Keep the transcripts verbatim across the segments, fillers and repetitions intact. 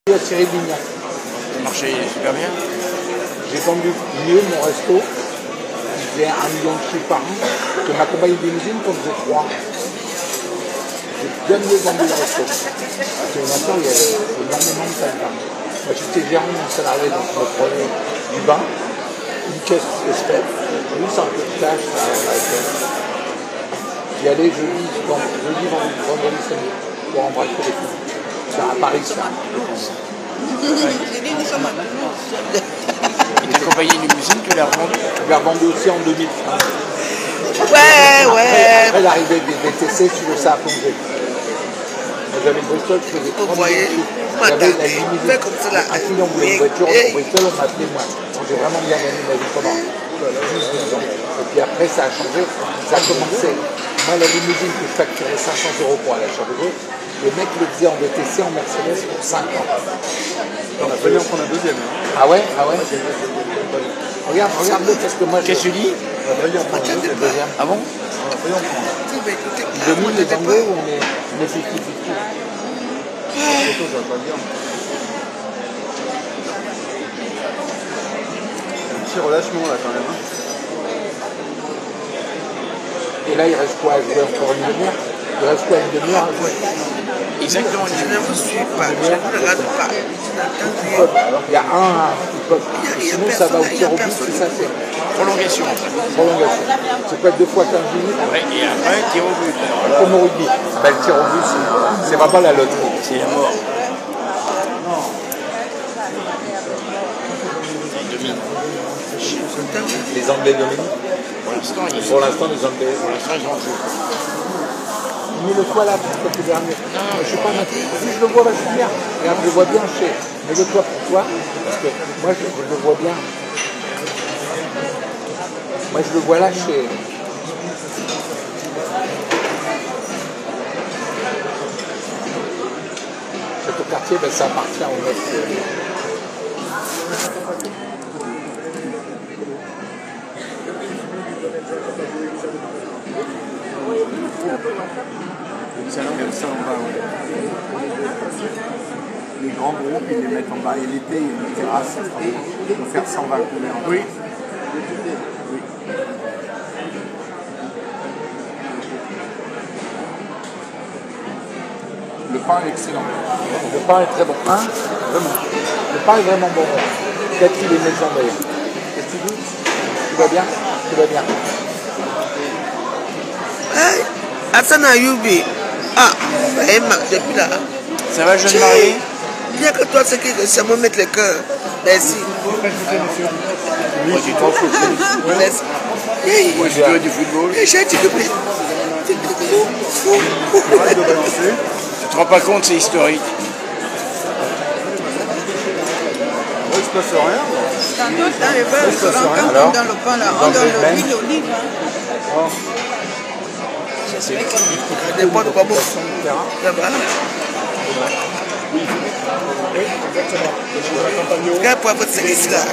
À Cyril Lignac. Ça marchait super bien. J'ai vendu mieux mon resto. Il faisait un million de chiffres par an. Que ma compagnie de limousine, qu'on faisait trois. J'ai bien mieux vendu le resto. Parce que maintenant, il y a énormément de salariés. Moi, j'étais gérant mon salarié, donc je me prenais du bain, une caisse espèce, juste un peu de tâche à la caisse. J'y allais jeudi, jeudi, vendredi, vendredi, samedi, pour embrasser les filles. C'est à Paris, ça. Et ta compagnie de limousine, tu l'as revendue? Je l'ai revendue aussi en deux mille cinq. Ouais, ouais. Après, après l'arrivée des V T C, tu le sais, a plongé. J'avais une Bristol, je faisais Vous voyez, j'avais la limousine. fait comme ça là. Un client voulait une voiture, en Bristol, on m'appelait moi. Donc j'ai vraiment bien gagné ma vie pendant dix douze ans. Et puis après, ça a changé, ça a commencé. Moi, la limousine que je facturais cinq cents euros pour aller à Charleroi, le mec le faisait en V T C, en Mercedes pour cinq ans. On a failli en prendre un deuxième. Hein. Ah ouais, ah ouais. Regarde, regarde-le, parce que moi, Qu'est-ce que tu dis? On a failli en prendre un deuxième. deuxième. Ah bon? On a failli en prendre un. Il domine les Anglais ou on est, on est cinquante cinquante? Photo, ça va pas bien. Un petit relâchement là quand même. Hein. Et là, il reste quoi à jouer encore une demi-heure? Il reste quoi une demi-heure à jouer? Exactement. Je ne vous suis pas, je ne vous regarde pas. Il y a un qui peut. Sinon, ça va au tir au but, c'est ça, c'est Prolongation. prolongation. C'est quoi, deux fois quinze minutes? Ouais, et après, tir au but. Comme au rugby. Ben, le tir au but, c'est- c'est vraiment la loterie. C'est la mort. Les Anglais dominent. Pour l'instant, ils Pour l'instant, les Anglais. pour l'instant, ils ont joué. Mets-le-toi là pour côté dernier. Non, je suis pas matin. Si je le vois vachement bien. Regarde, je le vois bien chez. Mets-le-toi pour toi. Parce que moi, je, je le vois bien. Moi, je le vois là chez. Château Quartier, ben, ça appartient au mec. Le salon, il y a le salon en bas. Ouais. Les grands groupes, ils les mettent en bas. Et l'été, il y a une terrasse. Ils vont faire cent vingt couverts. Oui. Oui. Le pain est excellent. Le pain est très bon. Hein? Vraiment. Le pain est vraiment bon. Peut-être qu'il est maison d'ailleurs. Qu'est-ce que tu dis? Tu vas bien? Tu vas bien? Hey, Hassan Ayoubi. Ah, eh, depuis là. Ça va, jeune marié? Il n'y a que toi, c'est qui ça me mettre le cœur. Merci. Moi, tu t'en fous. Merci. Hey, Moi, je joue du football. hey, j'ai dit que plaît. Arrête de balancer. Tu te rends pas compte, c'est historique. Il se passe rien. Dans d'autres, dans les verres, Ça, ça, on rien. rentre dans le pain là, on donne le l'huile d'olive. Hein. Dépend de quoi bon. Ça va. Regarde pour votre service là.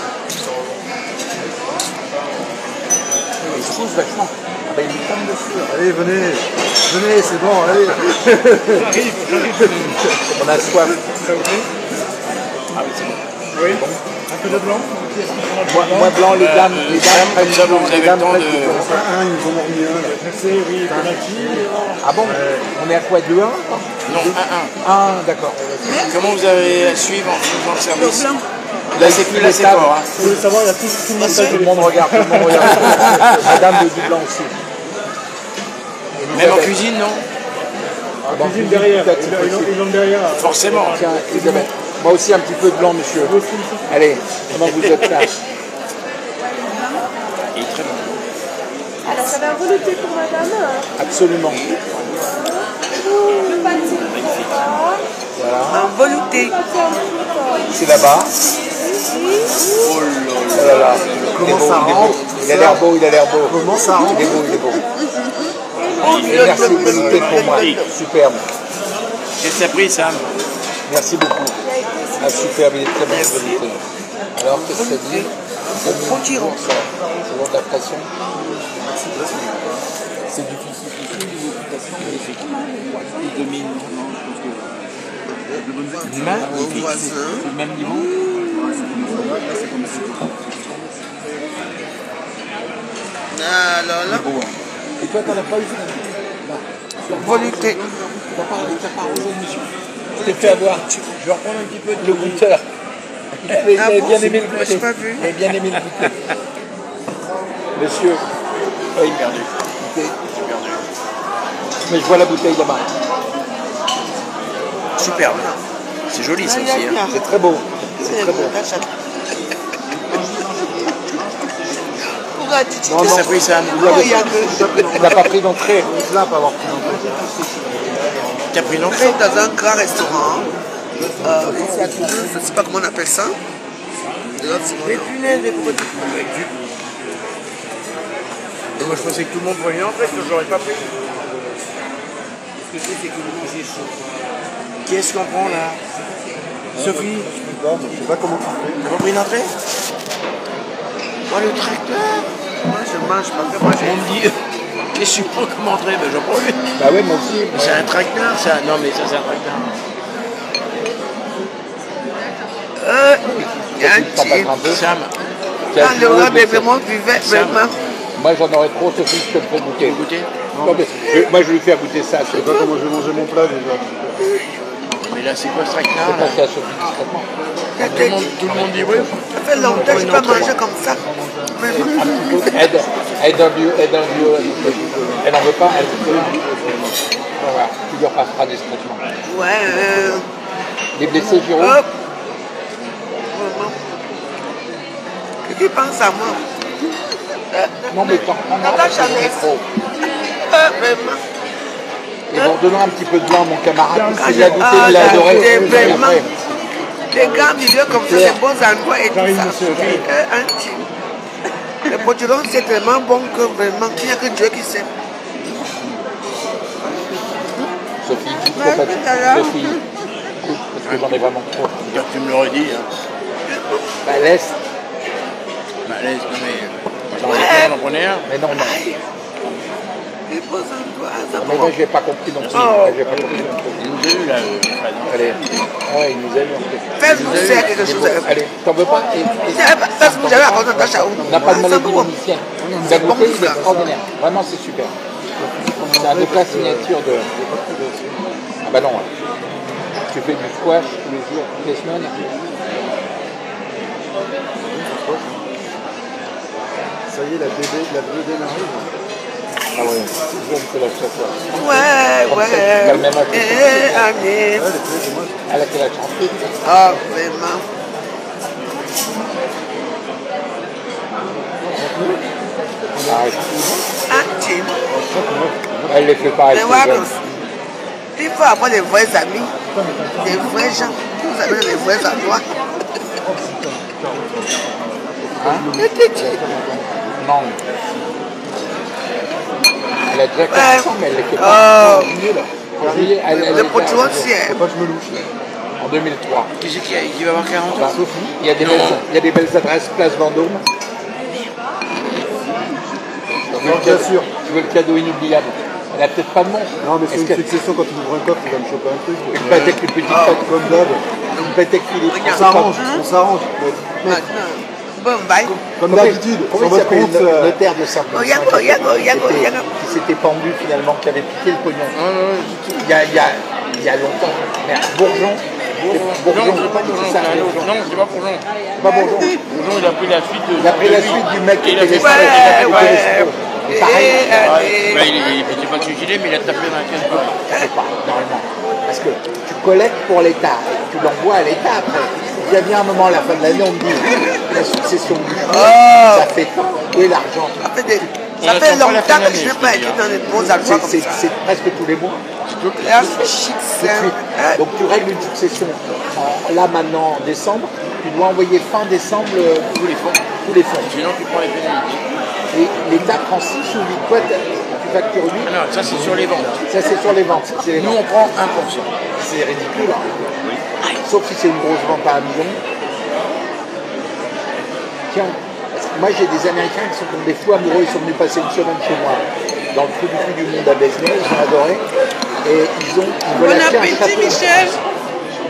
Il se pousse vachement. Ah ben, il est comme dessus. Allez, venez. Venez, c'est bon, allez. On a soif. Oui. Un peu de blanc. Moi, moi blanc, les dames, les dames prennent Comme ça, vous les avez le dames temps prennent de... du blanc. Un, ils ont remis un là. Merci, oui, Ah bon? On est à quoi? deux un? Non, un un. Ah, d'accord. Comment vous avez à suivre en faisant le service? Blanc. Là, c'est plus là, c'est fort. Hein. Vous voulez savoir, il y a tout, tout le monde Tout le monde regarde, tout le monde regarde. Madame de du blanc aussi. Même en cuisine, non? Ah bon, cuisine derrière. peut-être, c'est possible. Ils ont derrière. Forcément. Tiens, Isabelle. Moi aussi un petit peu de blanc, monsieur. Allez, comment vous êtes là? Il est très bon. Alors ça va relutter pour madame. Absolument. Le pâté. Voilà. En volonté. C'est là-bas. Oh là Oh là là. Il est Comment beau, ça il est beau. rentre? Il a l'air beau, il a l'air beau. Comment ça rentre? Il est beau, il est beau. Et merci de velouté pour moi. Superbe. qu'est-ce que t'as pris, Sam? Merci beaucoup. Ah, superbe, il est très bien velouté. Alors, qu'est-ce que ça dit? Continue. Toujours de la pression. C'est difficile. Il domine. Magnifique. voisin. C'est le même niveau. Alors là, Et toi, t'en as pas eu finalement? volupté. T'as pas, t'as pas rejoint le monsieur. Je t'ai fait avoir. Je vais reprendre un petit peu de Le goûteur. Il avait, Ah il avait bon, bien aimé le j'ai goûter. pas vu. Il avait bien aimé le goûter. Monsieur, Oui, perdu. goûter. Perdu. Mais je vois la bouteille là-bas. Superbe. C'est joli ça aussi. Hein. C'est très beau. C'est très beau. Pourquoi tu dis Non, Qu'est-ce non. que ça pris, Sam? Vous avez- il y a que Il n'a pas pris d'entrée. Là, pas avoir pris d'entrée. Qui a pris Nous l'entrée? sommes dans un grand restaurant. Euh, ici à Toulouse, je ne sais pas comment on appelle ça. Les punaises des produits. Moi je pensais que tout le monde prenait une entrée, que je l'aurais pas pris. Qui est-ce qu'on prend là? Sophie? Je sais pas comment tu fais. T'as pas pris une entrée? Moi, le tracteur. Moi, je mange pas. Moi, On me dit, qu'est-ce que tu prends comme entrée? Ben j'en prends une. Bah ouais, moi aussi. C'est un tracteur ça? Non mais ça c'est un tracteur. Euh, il y a un Ça petit. passe un peu. Sam, Quand le rab est vraiment vivait, Sam. vraiment. Moi, j'en aurais trop, Sophie, je te le fais goûter. vous goûtez? Non, mais je- moi, je lui fais goûter ça. Je Je sais pas comment je vais manger mon plat déjà. Mais là c'est quoi ce tracteur vais là? passer à Sophie discrètement. Il y a Tout le monde, des- tout le monde dit oui. Ça fait longtemps que je n'ai pas mangé comme ça. Vraiment. Un petit peu. Aide, aide un bio, aide un bio. Elle n'en veut pas, elle veut. Voilà, tu lui repasseras discrètement. Ouais, euh. Les blessés, Giro? Hop. Vraiment. Que tu penses à moi? Euh, Non, mais t'en prends Tata parce que j'en ai Chanel. trop. euh, vraiment. Et bon, donnons un petit peu de blanc, mon camarade. Ah, Il l'a goûté, ah, il l'a j'ai adoré. goûté, Et vraiment. après, Les grands milieux comme ça, les bons endroits et tout ça. Euh, un petit. Le potiron, c'est tellement bon que vraiment, il n'y a que Dieu qui sait. Sophie, il faut Ouais, pas- tout à l'heure. Sophie, écoute, parce que j'en ai vraiment trop. Quand tu me l'aurais dit. Hein. Bah, laisse. Bah laisse, non mais. J'en ai plein, j'en prenais un. Mais non, non. Les beaux endroits, ça Mais moi, je n'ai pas compris non plus. Oh. J'ai pas compris non plus. Il nous a eu là, euh, Fred. Allez. Ouais, il nous a eu en fait. Faites-vous faire quelque chose. Bon, allez, t'en veux pas? Et- et- Faites-vous, j'avais raconté un tâche à On n'a pas de maladie vénitienne. C'est La bon, bouteille, il est ça. extraordinaire. Vraiment, c'est super. C'est un de la signature de. Ah bah non. Tu fais du squash tous les jours, toutes les semaines. Ça y est, la bébé, la bébé arrive. Ah ouais, toujours on fait la chaque fois. Ouais, Comme ça, ouais. tu as le même âge que Eh, toi. allez. Elle a quel âge? trente-huit. Ah, vraiment. Arrête. Ah, Tim. Elle les fait pas, elle Mais fait voilà, jeune. il faut avoir des vrais amis, des vrais gens. Vous avez des vrais endroits. Et petit. Non. Elle a déjà Ouais. quarante ans, mais elle les fait pas. Oh. Mieux, là. En juillet, elle, elle Le les potiron, fait c'est. Faut pas que je me louche. en deux mille trois. Qui c'est qui, a- qui va avoir quarante Bah, ans? il y a des belles, il y a des belles adresses, place Vendôme. Tu veux, le bien cadeau, sûr. tu veux le cadeau inoubliable. Elle a peut-être pas de nom. Non, mais c'est Est-ce une que- succession quand tu ouvres un coffre, tu vas me choper un truc. Une pâtèque, une petite pâtèque. Comme d'hab. Une pâtèque Philippe. On s'arrange, on s'arrange. Mais- mais Maintenant. Bon, bye. Comme Comment- d'habitude, Comment sur il votre s'appelle compte. le euh, notaire de Saint-Paul? Regarde, regarde, regarde, regarde. Qui s'était pendu finalement, qui avait piqué le pognon. Il y a, il y a, il y a longtemps. Mais Bourgeon. Bourgeon. Non, c'est pas Bourgeon, C'est ça, c'est un autre. Bourgeon. Non, c'est pas Bourgeon. C'est pas Bourgeon. Bourgeon, il a pris la suite de. Il a pris la suite du mec qui Il a était fait l'escroc. ça. Ouais, Il ouais. était l'escroc. Et Pareil. allez. Bah, il il- il était pas suicidé, mais il a tapé dans la caisse. C'est pas normalement. Parce que tu collectes pour l'État, tu l'envoies à l'État après. Il y a bien un moment à la fin de l'année, on me dit la succession du juge, Oh. ça fait tant. Où est l'argent? Ça fait, des- On ça attend fait pas la fin longtemps de que je n'ai l'année, pas je été veux dans des bons endroits C'est comme c'est- ça. c'est presque tous les mois. Là, c'est chic, Tout de ça. suite. Hein? Donc tu règles une succession. En- là maintenant en décembre, tu dois envoyer fin décembre euh, tous les fonds. Tous les fonds. Sinon, tu prends les pénalités. Et l'État prend six ou huit. Toi, t'as- tu factures huit. Ah non, ça c'est sur les ventes. Ça c'est sur les ventes. C'est les Nous, ventes. on prend un pour cent. C'est ridicule. Hein. Sauf si c'est une grosse vente à un million. Tiens, moi j'ai des Américains qui sont comme des fous amoureux, ils sont venus passer une semaine chez moi dans le trou du cul du monde à Besnay, ils ont adoré. Et ils ont ils veulent Bon acheter un appétit, château. Michel.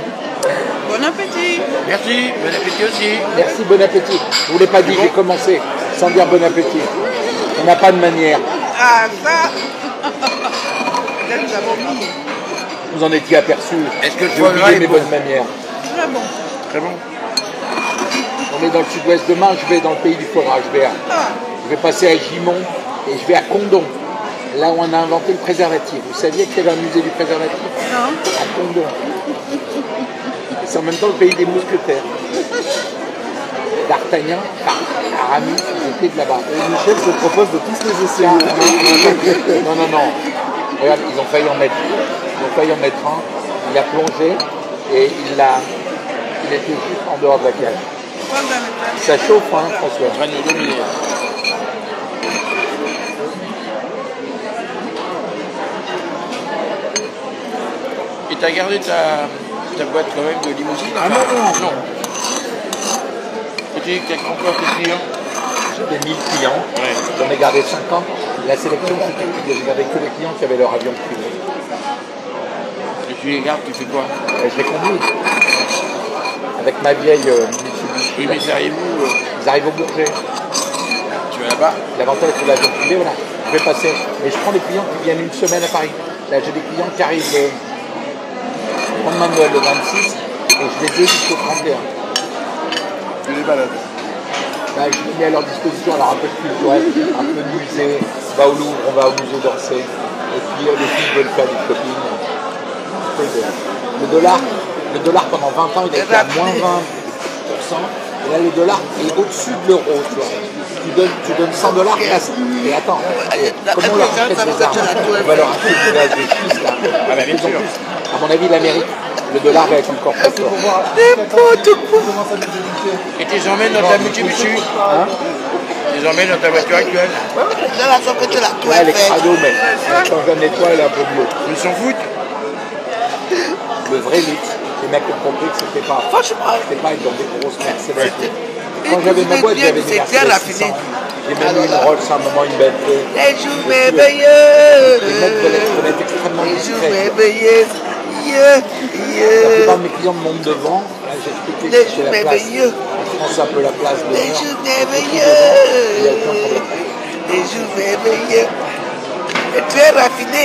Bon appétit. Merci, bon appétit aussi. Merci, bon appétit. Je vous l'ai pas dit, j'ai commencé sans dire bon appétit. On n'a pas de manière. Ah, ça. Là, nous avons mis. Vous en étiez aperçu. Est-ce que le J'ai foie gras oublié est mes bon? bonnes manières. Très bon. Très bon. On est dans le sud-ouest. Demain, je vais dans le pays du foie gras. Je vais, à- je vais passer à Gimont et je vais à Condon. Là où on a inventé le préservatif. Vous saviez qu'il y avait un musée du préservatif? Non. À Condon. Et c'est en même temps le pays des mousquetaires. D'Artagnan, par Aramis, ils étaient de là-bas. Et Michel se propose de tous les essayer. Non, non, non. Regarde, ils ont failli en mettre. Ils ont failli en mettre un. Il a plongé et il a. Il était juste en dehors de la cage. Ça chauffe, hein, François. On va nous dominer. Et t'as gardé ta, ta boîte quand même de limousine? Ah non, non. non. Et tu dis que t'as encore tes clients? J'avais mille clients. Ouais. J'en ai gardé cinquante. La sélection, c'était que j'ai gardé que les clients qui avaient leur avion privé. Et tu les gardes, tu fais quoi? Et je les conduis. Avec ma vieille euh, Mitsubishi. Oui, mais ça arrive où? euh, Ils arrivent au Bourget. Tu vas là-bas? L'avantage de l'avion privé, voilà. Je vais passer. Mais je prends des clients qui viennent une semaine à Paris. Là, j'ai des clients qui arrivent le lendemain de Noël le vingt-six et je les ai jusqu'au trente et un. Tu les balades. Bah, je les mets à leur disposition, alors un peu de culturel, un peu de musée. On va au Louvre, on va au musée d'Orsay. Et puis euh, les filles veulent faire du shopping. Le dollar, le dollar pendant vingt ans, il a été à moins vingt pour cent. Et là, le dollar est au-dessus de l'euro. Tu vois. Tu donnes, tu donnes cent dollars, et attends, comment on leur achète des armes? On va leur acheter du gaz de schiste, là. Ah bah, bien sûr. À mon avis, l'Amérique, le dollar va être encore très fort. N'importe quoi. Et tu les emmènes dans ta Mitsubishi? Hein? Tu les emmènes dans ta voiture actuelle? Là, la sorte que tu l'as tout Ouais, elle est fait. crado, mais quand je la nettoie, elle est un peu mieux. Ils s'en foutent? Le vrai luxe, les mecs ont compris que c'était pas, Franchement, c'était pas être dans des grosses Mercedes. Et Quand j'avais ma vous boîte, êtes j'avais bien, des c'est bien Mercedes six raffiné. cents. J'ai même eu une Rolls à un moment, une Bentley. les jours Les merveilleux. mecs veulent veulent être extrêmement Les jours discrets. merveilleux. Yeah, La yeah. plupart de mes clients me montent devant. Là, j'ai expliqué Les que c'était jours la place. merveilleux. En France, c'est un peu la place de Les l'honneur. jours Il y a merveilleux. aucun problème. Les jours merveilleux. Et très raffiné.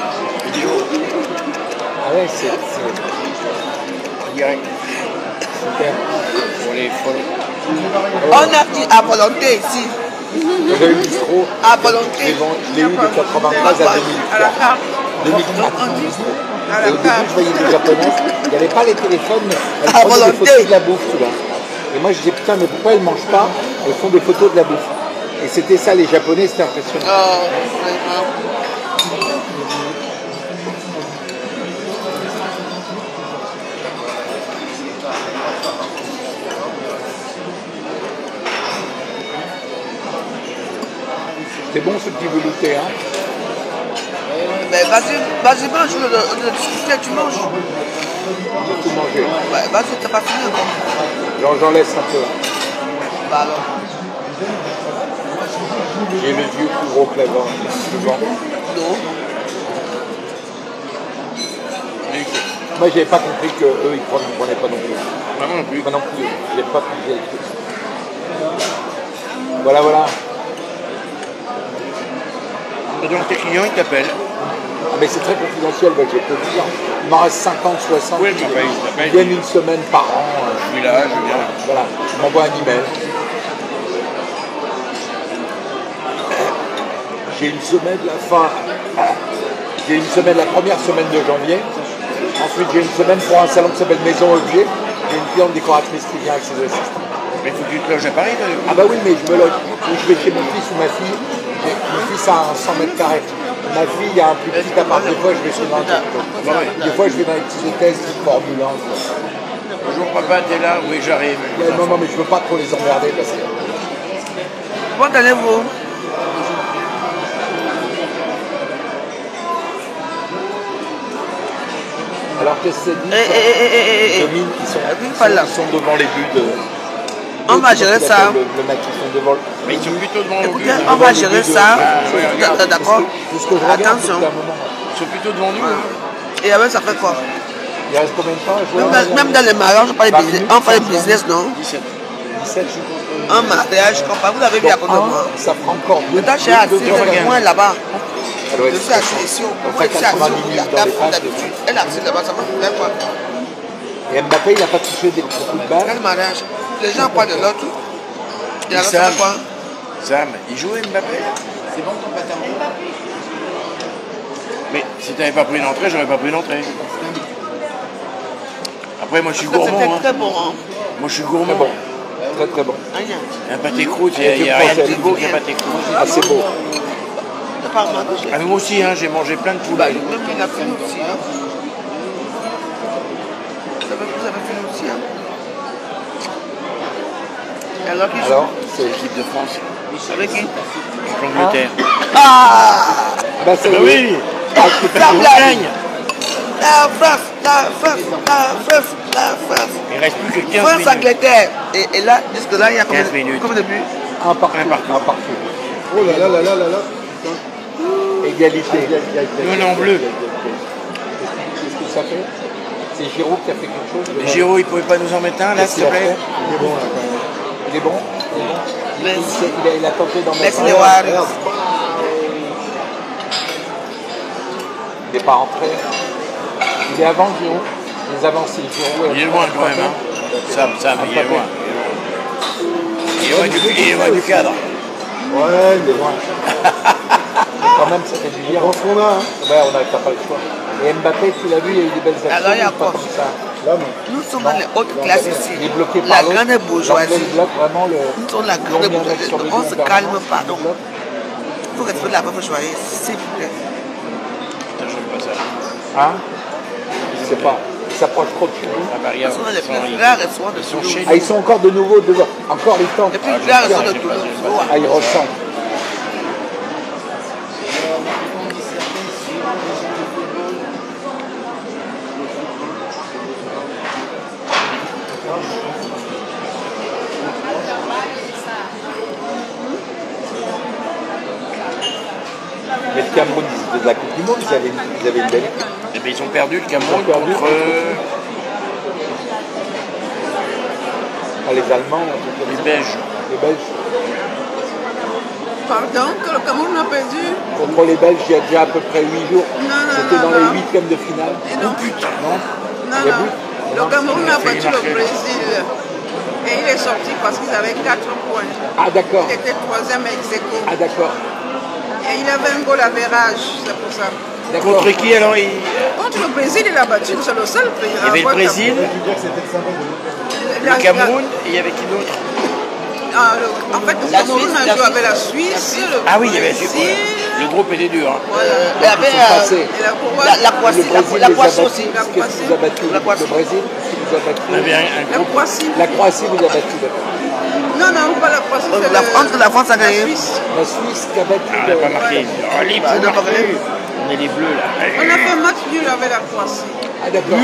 Ah ouais, c'est c'est Direct. super. Pour les folles. On a dit à volonté ici. J'avais eu le bistrot. À Je volonté. l'ai vendu- je l'ai eu de quatre-vingt-treize à deux mille À la quatre. carte. deux mille quatre. À Et la au début, carte. je voyais des japonaises, il n'y avait pas les téléphones, mais elles À prenaient des volonté. photos de la bouffe, tu vois. Et moi, je disais, putain, mais pourquoi elles ne mangent pas? Elles font des photos de la bouffe. Et c'était ça, les Japonais, c'était impressionnant. Oh, vraiment. C'est bon, ce petit velouté, hein. Mais vas-y, vas-y, mange, on a discuté, tu manges. J'ai tout mangé. Ouais, vas-y, t'as pas fini encore. J'en j'en laisse un peu. Bah alors. J'ai les yeux plus gros que la dent. Devant. Non. Moi, j'avais pas compris qu'eux, ils ne prenaient pas non plus. Moi non plus. Moi non plus, j'ai pas compris. Voilà, voilà. Et donc tes clients, ils t'appellent. Ah, mais c'est très confidentiel, bah, je peux le dire. Il m'en reste cinquante, soixante. Oui, qui mais enfin, ils t'appellent. viennent une semaine par an. euh, Je suis là, je viens. Voilà, tu m'envoies un email. J'ai une semaine la fin. J'ai une semaine, la première semaine de janvier. Ensuite, j'ai une semaine pour un salon qui s'appelle Maison Objet. J'ai une cliente décoratrice qui vient avec ses assistants. Mais il faut que tu te loges à Paris, toi. Ah bah oui, mais je me loge. Ou je vais chez mon fils ou ma fille. J'ai- Mon fils a un cent mètres carrés. Ma fille a un plus petit appart. Des fois, je vais chez un Des fois, je vais dans les petits hôtels type Formule un. quoi. Bonjour papa, t'es là? Oui, j'arrive. Il y a- Non, non, mais je veux pas trop les emmerder parce que. Comment allez-vous? Alors qu'est-ce que c'est dit? Eh, eh, eh, eh, eh, eh. Domine, ils sont, Eh, ils pas sont, là. ils sont devant les buts de. On va de- gérer comment ça. il appelle Le, le mec, ils sont devant. le- Mais ils sont plutôt devant le Écoutez, but. on va gérer ça. ouais, D'accord. C'est ce que je regarde Attention. depuis un moment. Ils sont plutôt devant nous. hein. Et avec ça fait quoi? Il reste combien de temps à jouer? Même dans, même dans les mariages, on fait des business, on fait des business, non? dix-sept. dix-sept. Un mariage, je comprends. Vous avez vu à côté de moi. Ça prend encore deux. Natacha est assise loin là-bas. Elle doit Je être suis assis ici. Moi, je suis assis au la table d'habitude. Elle est assise là-bas, ça m'a fait quoi? Et Mbappé, il n'a pas touché des beaucoup de balles. Quel mariage? Les gens parlent de l'autre. Il y a Sam. l'autre quoi? Sam, il jouait Mbappé? C'est bon ton patin? Mais si tu n'avais pas pris une entrée, j'aurais pas pris une entrée. Après, moi je suis gourmand. C'était Hein. très bon. Hein. Moi je suis Très gourmand. bon. Très très bon. Rien. Un pâté croûte, il n'y a, a rien de plus beau qu'un pâté croûte. Ah, c'est beau. C'est pas mal. Bah, Ah, mais moi aussi, hein, j'ai mangé plein de poulet. même il a fini aussi. Hein. Vous avez, vous avez fini aussi. Hein. Et alors qui joue? Alors, c'est. L'équipe de France, Avec qui? contre l'Angleterre. Ah! Bah, c'est Bah oui. La On blague! gagne. La France! La France! La France! La France! Il reste plus que quinze France, minutes. Angleterre! Et, et là, jusque là, il y a combien, quinze minutes. combien de buts? Un partout. Un partout. Un partout. Oh là là là là là là. Égalité. Nous, on est en bleu. Qu'est-ce que ça fait? C'est Giroud qui a fait quelque chose. Mais Giro, il pouvait pas nous en mettre un, là, Qu'est-ce s'il te qu'il a plaît? fait? Il est bon là quand même. Il est bon. Il est bon. Il, Merci. s'est- il a, il a tenté d'en mettre Laisse un. les Warriors. Il n'est pas rentré. Il est avant Giroud. Les avancées. Giroud. Il est loin quand même, hein. Sam, Sam, il est loin. Il est loin du, il est loin du cadre. Ouais, il est loin. Quand même, ça fait du bien. Ce qu'on a. Hein. Ouais, on a t'as pas le choix. Et Mbappé, tu l'as vu, il y a eu des belles actions. Alors, il y a pas quoi? comme ça. Nous sommes dans les hautes classes ici. Il est bloqué La par l'autre. grande bourgeoisie. L'anglais, il bloque vraiment le. Nous sommes la grande bourgeoisie. On se calme pas. Donc, il faut respecter la peuple choisie, s'il vous plaît. Putain, je veux pas ça. Hein? Je sais pas. Il s'approche trop de chez nous. Ah bah Nous regarde, sommes dans les ils sont- plus grands restaurants de ils sont Toulouse. chez Ah, ils sont encore de nouveau devant. Encore, ils tentent. Les plus Ah, grands j'ai restaurants pas, de j'ai pas, Toulouse. j'ai pas. Ah, ils ressentent. Mais le Cameroun, ils étaient de la Coupe du Monde, ils avaient, ils avaient une belle équipe. Eh ben, ils ont perdu le Cameroun Ils ont perdu. contre euh, Ah, les Allemands, les Belges. les Belges. Pardon, que le Cameroun a perdu? Contre les Belges, il y a déjà à peu près huit jours. Non, non, C'était non, dans non. les huitièmes de finale. Et non. Non? Non, Il y a non. but? Le Cameroun a battu le marquer. Brésil. Et il est sorti parce qu'ils avaient quatre points. Ah, d'accord. Il était troisième ex aequo. Ah, d'accord. Et il avait un goal à verrage, c'est pour ça. D'accord. Contre qui alors il... Contre le Brésil, il a battu, c'est le seul pays. Il y avait le Brésil, le Cameroun, et il y avait qui d'autre? Ah, le- en fait, le La Cameroun Suisse, a la joué Suisse. avec la Suisse, le Ah oui, il y avait Brésil. ouais. Le groupe était dur. Hein. Voilà. Il y avait Ils sont euh, passés. Et la Croatie. la, la Le Croatie, Brésil la, la les a Croatie battus. aussi. La Qu'est-ce qui vous a battu? La Croatie. Le Brésil, qu'est-ce qui vous a battu? On avait un, un La groupe. Croatie. La Croatie vous a battu, d'accord. Non, non, pas la Croatie. Donc, c'est la le- France, la France a gagné. La Suisse. La Suisse qui a battu. Ah, on n'a pas le- marqué. Oh, les Bah, on n'a pas bleus. gagné. On est les bleus là. On a fait un match nul avec la Croatie. Ah, d'accord.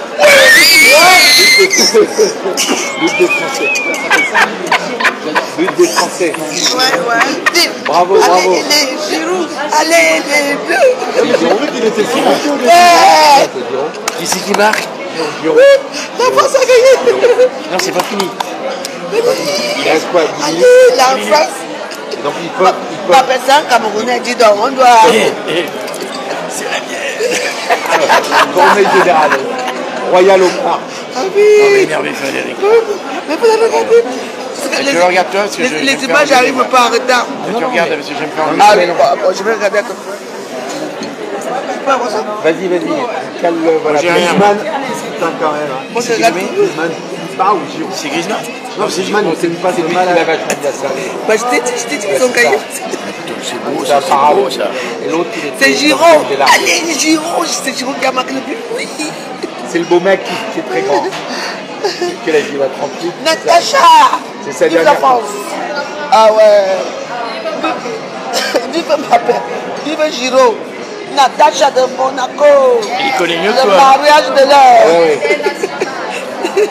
But des Français. But des Français. Ouais, ouais. Bravo, bravo. Allez, les Giroud. Allez, les Bleus. C'est Giroud qui était fou. Ouais. C'est Giroud. Qui c'est qui marque? Giroud. La France a gagné. Non, c'est pas fini. Il reste quoi? dix minutes. Allez, la France. Donc il peut. Il peut... Pas personne Camerounais dit donc on doit. Eh, eh, c'est la mienne. Tournée générale. Royal au parc. Ah On va oui. énerver Frédéric. Mais vous avez regardé. Parce que Tu les- le regardes toi parce que les, je- les j'aime faire images un n'arrivent débat. pas en retard. Tu regardes parce que j'aime faire un Ah débat. oui, bon, bon, je vais regarder. Attends. Tu peux avoir ça? Vas-y, vas-y. Cale le. Voilà. J'ai rien. Griezmann. Putain, quand même. hein. Moi, je regarde tout. Griezmann. Ah, ou Giroud. C'est Griezmann? Non, c'est Griezmann, c'est une passe de mal. Il a vachement bien servi. Bah, je t'ai dit, je t'ai dit qu'ils ont gagné. C'est beau C'est ça, un c'est parade. beau ça. Et l'autre, il était. C'est Giroud. il est là. Allez, Giroud. C'est Giroud qui a marqué le but. Oui. C'est le beau mec qui, qui est très grand. Quel âge il a? trente-huit. Natacha. C'est sa Vive la dernière. France. Ah ouais. Vive Mbappé. Vive Giroud. Natacha de Monaco. Il connaît mieux que Le toi. mariage de l'heure. Ouais, ouais.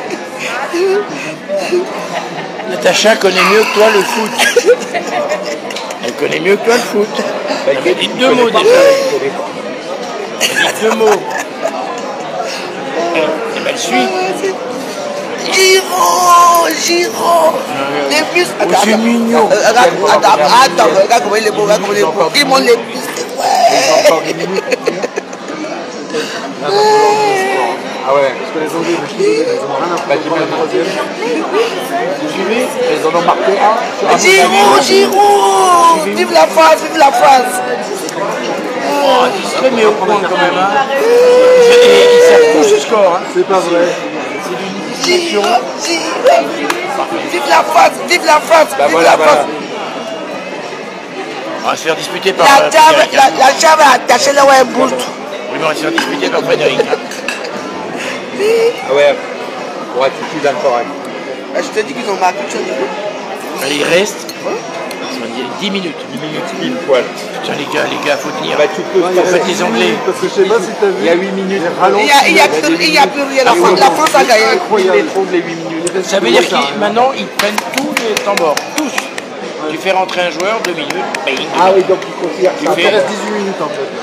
Natacha connaît mieux que toi le foot. Elle connaît mieux que toi le foot. Elle m'a dit deux mots déjà. Elle m'a dit deux mots. suis. Giro, Giro. Les puces. Oh, c'est mignon. Euh, Regarde, attends, attends, regarde comment il est beau, regarde comment il est beau. Ils montent les puces. Ouais. Encore une minute. Ah ouais, parce que les Anglais, ils ont rien à foutre. Bah, tu mets le troisième. Vous suivez? Ils en ont marqué un. Giro, Giro. Vive la France, vive la France. Oh, il serait mis au point quand même. Hein. Et ils savent tout ce score. Hein. C'est pas vrai. Giro, Giro. Vive la France, vive la France, Bah vive voilà, la voilà. France. On va se faire disputer par La euh, jambe, Frédéric, la, hein. la jambe est attachée là où elle bouge. Oui, mais on va se faire disputer par Frédéric. Hein. Ah ouais, pour être utile incorrect. Je te dis qu'ils ont marqué sur le niveau. Allez, il reste dix minutes. dix minutes pile poil. Putain, les gars, les gars, faut tenir. Bah, tu peux En fait, les Anglais. Parce que je sais pas si t'as vu. Il y a huit minutes. Il n'y a, il y a, plus- il y a plus rien. La, France- la France a gagné. Incroyable. Ils trouvent les huit minutes. Ça veut dire qu'ils maintenant ils prennent tous les temps morts, tous. Tu fais rentrer un joueur, deux minutes, bing. Ah oui, donc ils considèrent Tu ça. fais- Il reste dix-huit minutes en fait.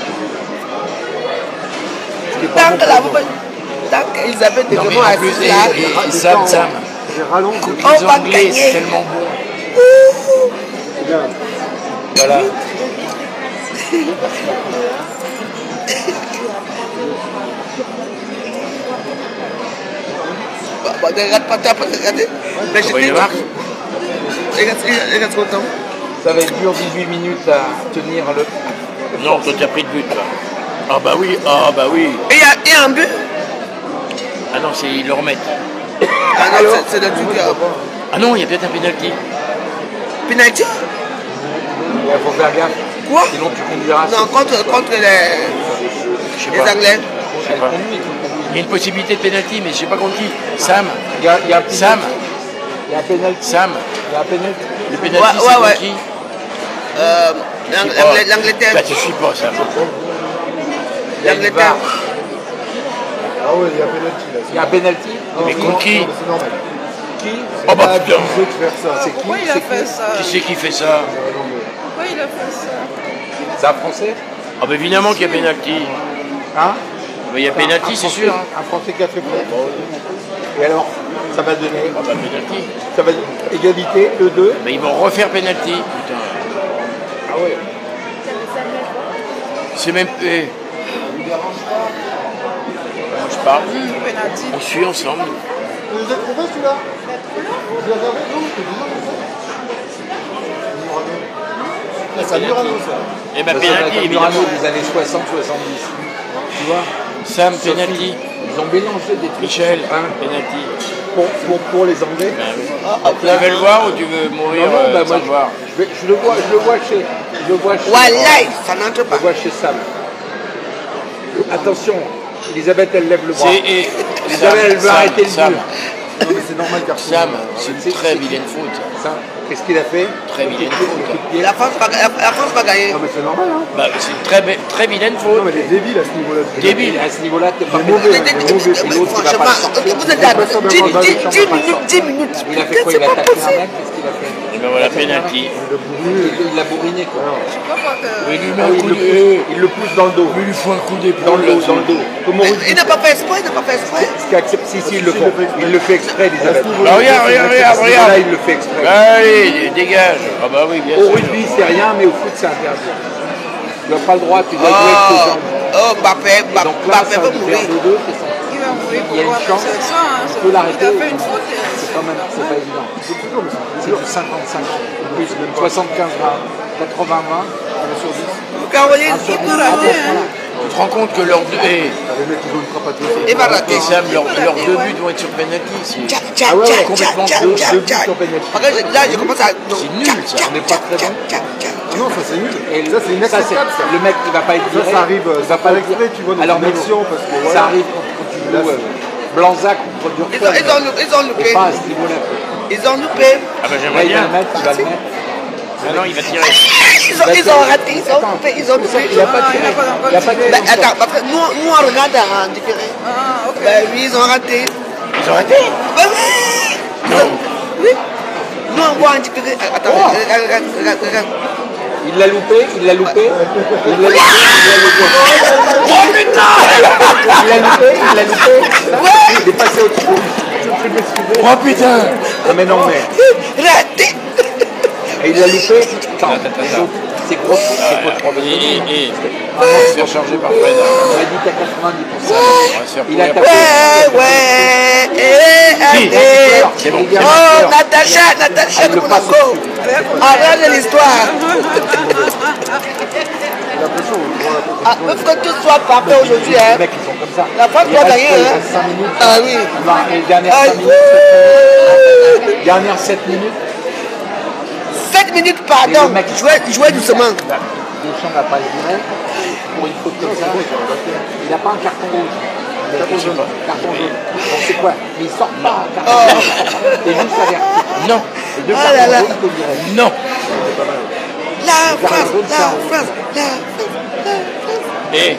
Ce qui est pas Tant bon que la pour moi. tant qu'Elisabeth est Non, mais vraiment en plus, assise et- là. et- et Sam, Sam, J'ai rallongé. On les va Anglais, gagner. c'est tellement bon. C'est bien. Voilà. Bah, bah, ne regarde pas, t'as pas regardé. Mais je Oui, t'ai il dit. marque. Regarde, regarde, regarde content. Ça va être dur dix-huit minutes à tenir le. Non, toi t'as pris de but là. Ah bah oui, ah bah oui. Et il y a, il y a un but. Ah non, c'est ils le remettent. Ah non, c'est- c'est le truc. euh, Ah non, il y a peut-être un pénalty. Penalty. Il faut faire gaffe. Quoi? Sinon tu conduiras. Non, contre, contre les, Je sais les pas. Anglais. Je sais pas. Il y a une possibilité de pénalty, mais je sais pas contre qui. Sam, Il y a, il y a un Sam, Il y a un pénalty. Sam. Il y a un pénalty. Le pénalty, Ouais, c'est ouais, contre ouais. qui? Euh, Tu suis l'Ang- pas. l'Ang- L'Angleterre. Là, tu suis pas, Sam. Il y a une L'Angleterre. barre. Ah ouais, il y a pénalty là. Il y a un pénalty. Mais contre qui? C'est normal. Qui? Oh bah putain. Abusé de faire ça. C'est qui? Pourquoi il a C'est fait qui? ça? Qui c'est qui fait ça? Pourquoi il a fait ça? C'est un Français? Ah bah évidemment qu'il y a pénalty. Hein? Bah, il y a pénalty, Un c'est Français- sûr. Hein. Un Français qui a fait quoi? Et alors? Ça va donner. Ah bah pénalty. Ça va égalité, le deux. Mais ils vont refaire pénalty. Putain. Ah ouais. C'est même. Eh. Moi je parle. Hum, penalty. On suit ensemble. Vous êtes convaincu celui-là? Vous l'avez regardé? Non, c'est déjà comme ça. Ah, c'est un Murano ça. Eh ben Ça, ça va pénalty être un évidemment. Murano des années soixante soixante-dix. Tu vois? Sam Sophie, pénalty. Ils ont mélangé des trucs. Michel Hein, pénalty. pour, pour, pour les Anglais. Ben oui. Ah, Tu veux le voir ou tu veux mourir Non, non, euh, bah, sans moi, le voir? je, je, vais- je le vois, je le vois chez, je le vois chez, Wallahi, ça n'entre je pas. le vois chez Sam. Attention, Elisabeth, elle lève le bras. C'est. eh, Elisabeth, elle veut Sam, arrêter le Sam, but. Non, mais c'est normal car Sam, c'est une très vilaine faute. Sam, qu'est-ce qu'il a fait? Très vilaine faute. La France va, la, la France va gagner. Non, mais c'est normal, hein. Bah, c'est une très, be- très vilaine Non, faute. mais les débiles à ce niveau-là. Débile. À ce niveau-là, t'es pas Il est mauvais, mauvais. il est mauvais. Et l'autre, il va pas le Franchement, sortir. vous êtes à dix minutes, dix minutes. Il a fait quoi? C'est Il a pas tapé un possible. mec, qu'est-ce qu'il a fait? Et ben voilà, pénalty. Il il l'a bourriné, quoi. Je crois pas que. Mais lui met Ah un oui, coup il, le de. pousse, il le pousse dans le dos. Mais lui faut un coup d'épaule. Dans le dos, là, dans le dos. Comme au Mais rugby. il n'a pas fait exprès, il n'a pas fait exprès. Ce qui accepte, si, si, il le fait. Il le fait exprès, Elisabeth. Bah, regarde, regarde, regarde, Là, regarde. il le fait exprès. Allez, dégage. Ah bah oui, bien Au sûr. rugby, c'est rien, mais au foot, c'est interdit. Tu n'as pas le droit, tu dois jouer avec tes Oh, jambes. oh, Mbappé, Et donc là, Mbappé ça va va mourir. faire deux deux, c'est ça. Il va mourir Il y a pour une voir chance. c'est ça. Hein. Tu peux l'arrêter. Il a fait une faute. et C'est quand même, c'est pas évident. C'est toujours, mais c'est C'est du cinquante cinquante. Plus soixante-quinze vingt, quatre-vingts vingt, un sur dix. Caroline, Un sur Il dix. peut Ah, rater. bon, voilà. Tu te rends compte que leurs deux. Eh, les mecs, ils ont une frappe à deux. il va rater. et Sam, leurs leurs deux buts vont être sur penalty. C'est Tchac, tchac, Ah ouais, ouais, tchac, complètement tchac, deux- tchac, deux buts tchac. sur penalty. Regarde, là, je commence à. C'est nul, ça. On n'est pas très bon. Non, ça c'est nul. Et Ça c'est inacceptable. ça. Le mec, il va pas être Ça, viré. ça arrive, il va ça pas pas être exprès, tu vois, dans Alors, une mais action, parce que ça voilà. arrive quand, quand tu Là, joues euh, Blanzac contre Ils ont, Durkheim. ils ont, loupé, ils ont loupé. Et pas à ce niveau-là. quoi. Ils ont loupé. Ah bah Là, j'aimerais il va bien. le mettre, il va le mettre. Maintenant il va tirer. Ils ont, ils ont raté, ils ont loupé, ils ont loupé. Il n'a pas Ah, il tiré. n'a pas encore Il a pas tiré. tiré. Ben, attends, parce que nous, nous on regarde en différé. Ah, ok. Ben oui, ils ont raté. Ils ont raté. Ben oui. Ils ont- Oui. Nous on voit en différé. Attends, regarde, regarde, regarde, regarde. Il l'a loupé, il l'a loupé. Il l'a loupé, il l'a loupé. Oh putain! Il l'a loupé, il l'a loupé. Il est passé au-dessus. Oh putain! Ah mais non, mais. Et il l'a loupé. Attends, c'est gros, c'est gros problème. Et, et, et, Ah non, c'est rechargé par Fred. on a dit qu'à quatre-vingt-dix pour cent. Il a tapé. Ouais, ouais, eh, allez. C'est bon. Oh, Natacha, Natacha, Elle le passe Monaco. Arrête de l'histoire. Ah, il faut que tout soit parfait aujourd'hui. Les Hein. mecs, ils sont comme ça. La France Il doit reste gagner. quoi, il Hein. reste cinq minutes. Ah oui. Non, les dernières Ah, cinq minutes. Dernières sept minutes. sept minutes, Et pardon. le mec, Jouez, jouez doucement. Deschamps va pas le virer pour une faute comme ça. Il n'a pas un carton rouge. Carton jaune. Carton jaune. Donc c'est quoi? Mais il sort pas. Carton jaune. Et juste averti. Non, Les deux Oh là cartons là. jaunes, il peut virer. non. La France, la France, la Et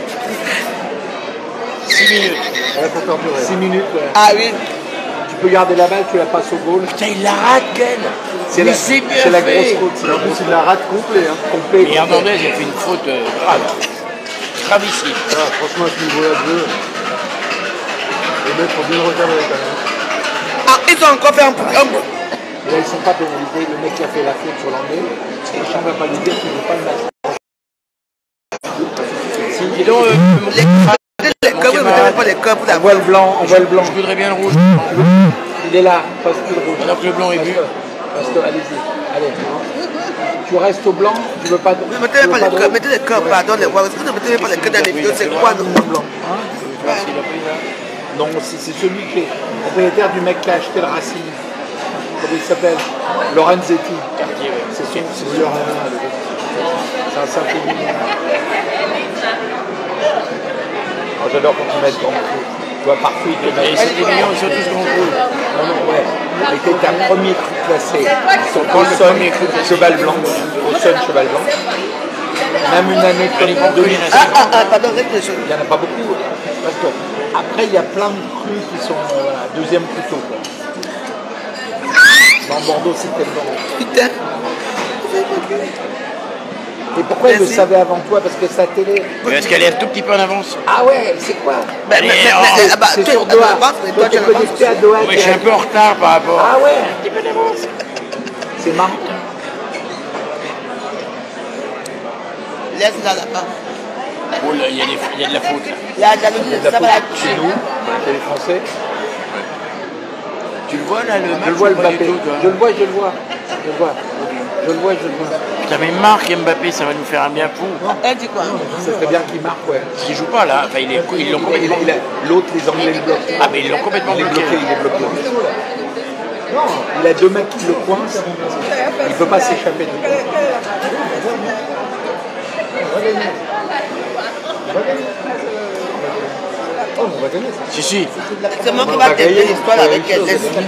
six minutes. six minutes. ouais. Ah oui. Tu peux garder la balle, tu la passes au goal. Putain, il la rate, Ken. C'est Mais la, c'est bien c'est la fait. grosse faute. En plus, il la rate complet. Hein. Complet. Et Hernandez, il a fait une faute euh, grave. Gravissime. Franchement, à ce niveau-là de jeu, les mecs faut bien le recadrer quand même. Ah, ils ont encore fait un, un, Et là, ils ne sont pas pénalisés. Le mec qui a fait la faute sur l'anglais, Deschamps ne va pas lui dire qu'il ne veut pas le match. Et donc, euh, les, les cœurs, vous ne mettez pas les cœurs pour la On voit le blanc, on voit le blanc. je voudrais bien le rouge. Il est là, passe plus le rouge. Alors que le blanc est vu. Passe le, allez-y. Allez. Tu restes au blanc, tu veux pas de. Vous ne mettez pas les cœurs, mettez les cœurs, pardon, les voix. Vous ne mettez pas les cœurs dans les vidéos, c'est quoi non blanc. Hein non, c'est c'est celui qui est propriétaire du mec qui a acheté le Racing. Comment il s'appelle? Lorenzetti. Quartier, ouais. C'est son, c'est sur un. C'est un simple mignon. Oh, j'adore quand ils mettent grand cru. Tu vois, partout ils te Et mettent. c'était mignon, ils sont tous grands coups. Non, non, ouais. Et t'es un premier cru classé. Ils sont Quand le Olson, premier cru classé. cheval blanc. Olson, cheval blanc. Même une année comme Les grands deux crus, il y en a Ah, ah, ah, pardon, reste les choses. il n'y en a pas beaucoup. Parce que après, il y a plein de crus qui sont euh, voilà, deuxième couteau. Quoi. Dans Bordeaux, c'était le bon. Putain. Et pourquoi il le Merci. savait avant toi? Parce que sa télé. Mais est-ce qu'elle est un tout petit peu en avance? Ah ouais, c'est quoi? Mais, Allez, mais, mais, oh, mais, ah bah, C'est tu sur es Doha. en avance, mais Toi, toi, tu t'es es en avance. connecté à Doha. Oui, je suis un peu en retard par rapport. Ah ouais, un petit peu d'avance. C'est marrant. Laisse-la là-bas. Oh là, il y, a des- il y a de la faute. Là. La jalousie, Il y a de la ça va faute la chez tuer. nous, chez les Français. Tu le vois là, le match? Je le vois, le ou pas du Mbappé. tout, toi Je le vois, je le vois. Je le vois. Je le vois, je le vois. Putain, mais Marc et Mbappé, ça va nous faire un bien fou. Elle dit quoi? Ça serait bien qu'il marque, ouais. Ils jouent pas là, enfin ils les- ils l'ont Il- complètement. il- il- L'autre, les Anglais le bloquent. Ah, mais ils l'ont complètement Il est bloqué. bloqué, il est bloqué. Non, il a deux mecs qui le coincent. Il ne peut pas s'échapper de lui. Oh, on va gagner ça. Si, si. C'est moi qui va terminer l'histoire avec elle.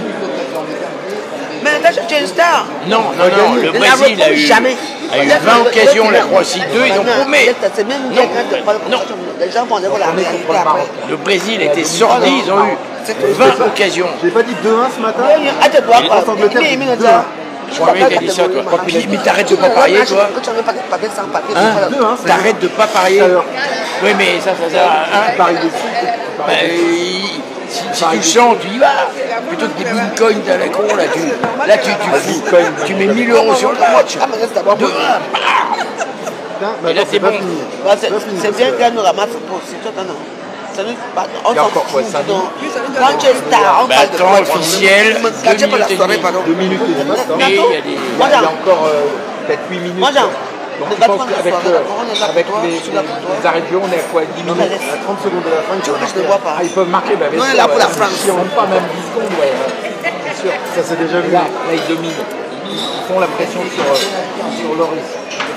Mais Natacha, tu es une star. Non, non, non, le Ne la Brésil a reprends eu, jamais. a eu vingt occasions, la Croatie deux, ils ont paumé. C'est même Non, non. Les gens vont dire la réalité après. Le Brésil était sordi, ils ont eu vingt occasions. J'ai pas dit deux un ce matin. Ah, tu dois France Angleterre, pas. c'est Mais deux, Natacha. hein. Je crois bien qu'il a dit ça, toi. Puis, mais t'arrêtes de pas parier, toi. Quand tu n'avais pas de papier sans papier, Hein c'est pas Deux, hein, c'est- T'arrêtes de pas parier. Oui, mais ça, ça sert à Il parie dessus, tu Bah, paries dessus. il- si, si tu le sens, tu y vas. Plutôt que des bitcoins à la con, là, tu, là, tu, tu, fous, tu mets mille euros sur le match. Ah, mais reste d'abord. deux un. Putain, mais Et là, attends, c'est c'est pas bon. fini. Bah, c'est C'est pas fini, c'est parce bien que- qu'elle nous ramasse pour si toi, non. Ça nous- bah, on Il y a s'en encore quoi, fout, ça donc. Quand tu es star, on Bah, parle de attends, toi. officiel, Je me deux gâchais pas la minutes et soirée, demie. pardon. Deux minutes et demie. Mais il y a des... Il y a, il y a encore euh, peut-être huit minutes. Moi, j'en- Donc ne je va pense pas qu'avec la soirée, on est là avec pour toi, les, je suis là pour toi. les arrêts de jeu, on est à quoi? dix Non, mais minutes? laisse. À trente secondes de la fin, Tu tu vois vas que je ne vois pas. Ah, ils peuvent marquer, bah, bien Non, on est sûr, là pour la ouais. France. Si on rentre pas même dix secondes, ouais. C'est sûr. Ça c'est déjà vu. Là, là, ils dominent. Ils font la pression sur, euh, sur Loris.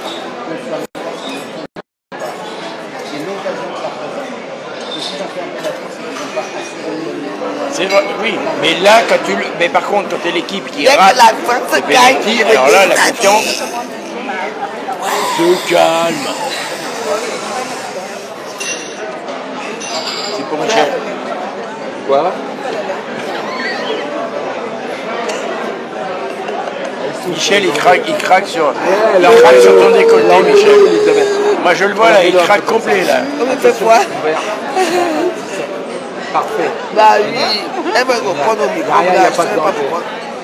C'est vrai, oui. Mais là, quand tu le... Mais par contre, quand t'es l'équipe qui Dès que rate la France le gagne, penalty, je me alors dis, là, la ça- confiance se calme. C'est pour Michel. Quoi? Ils sont Michel, il craque, il craque sur, il craque sur ton décolleté, Michel. Moi, je le vois là, il craque complet là. Comme il fait froid. Parfait. Bah lui, elle va reprendre au micro. Derrière, il n'y a là, pas je de sais pas danger. pourquoi.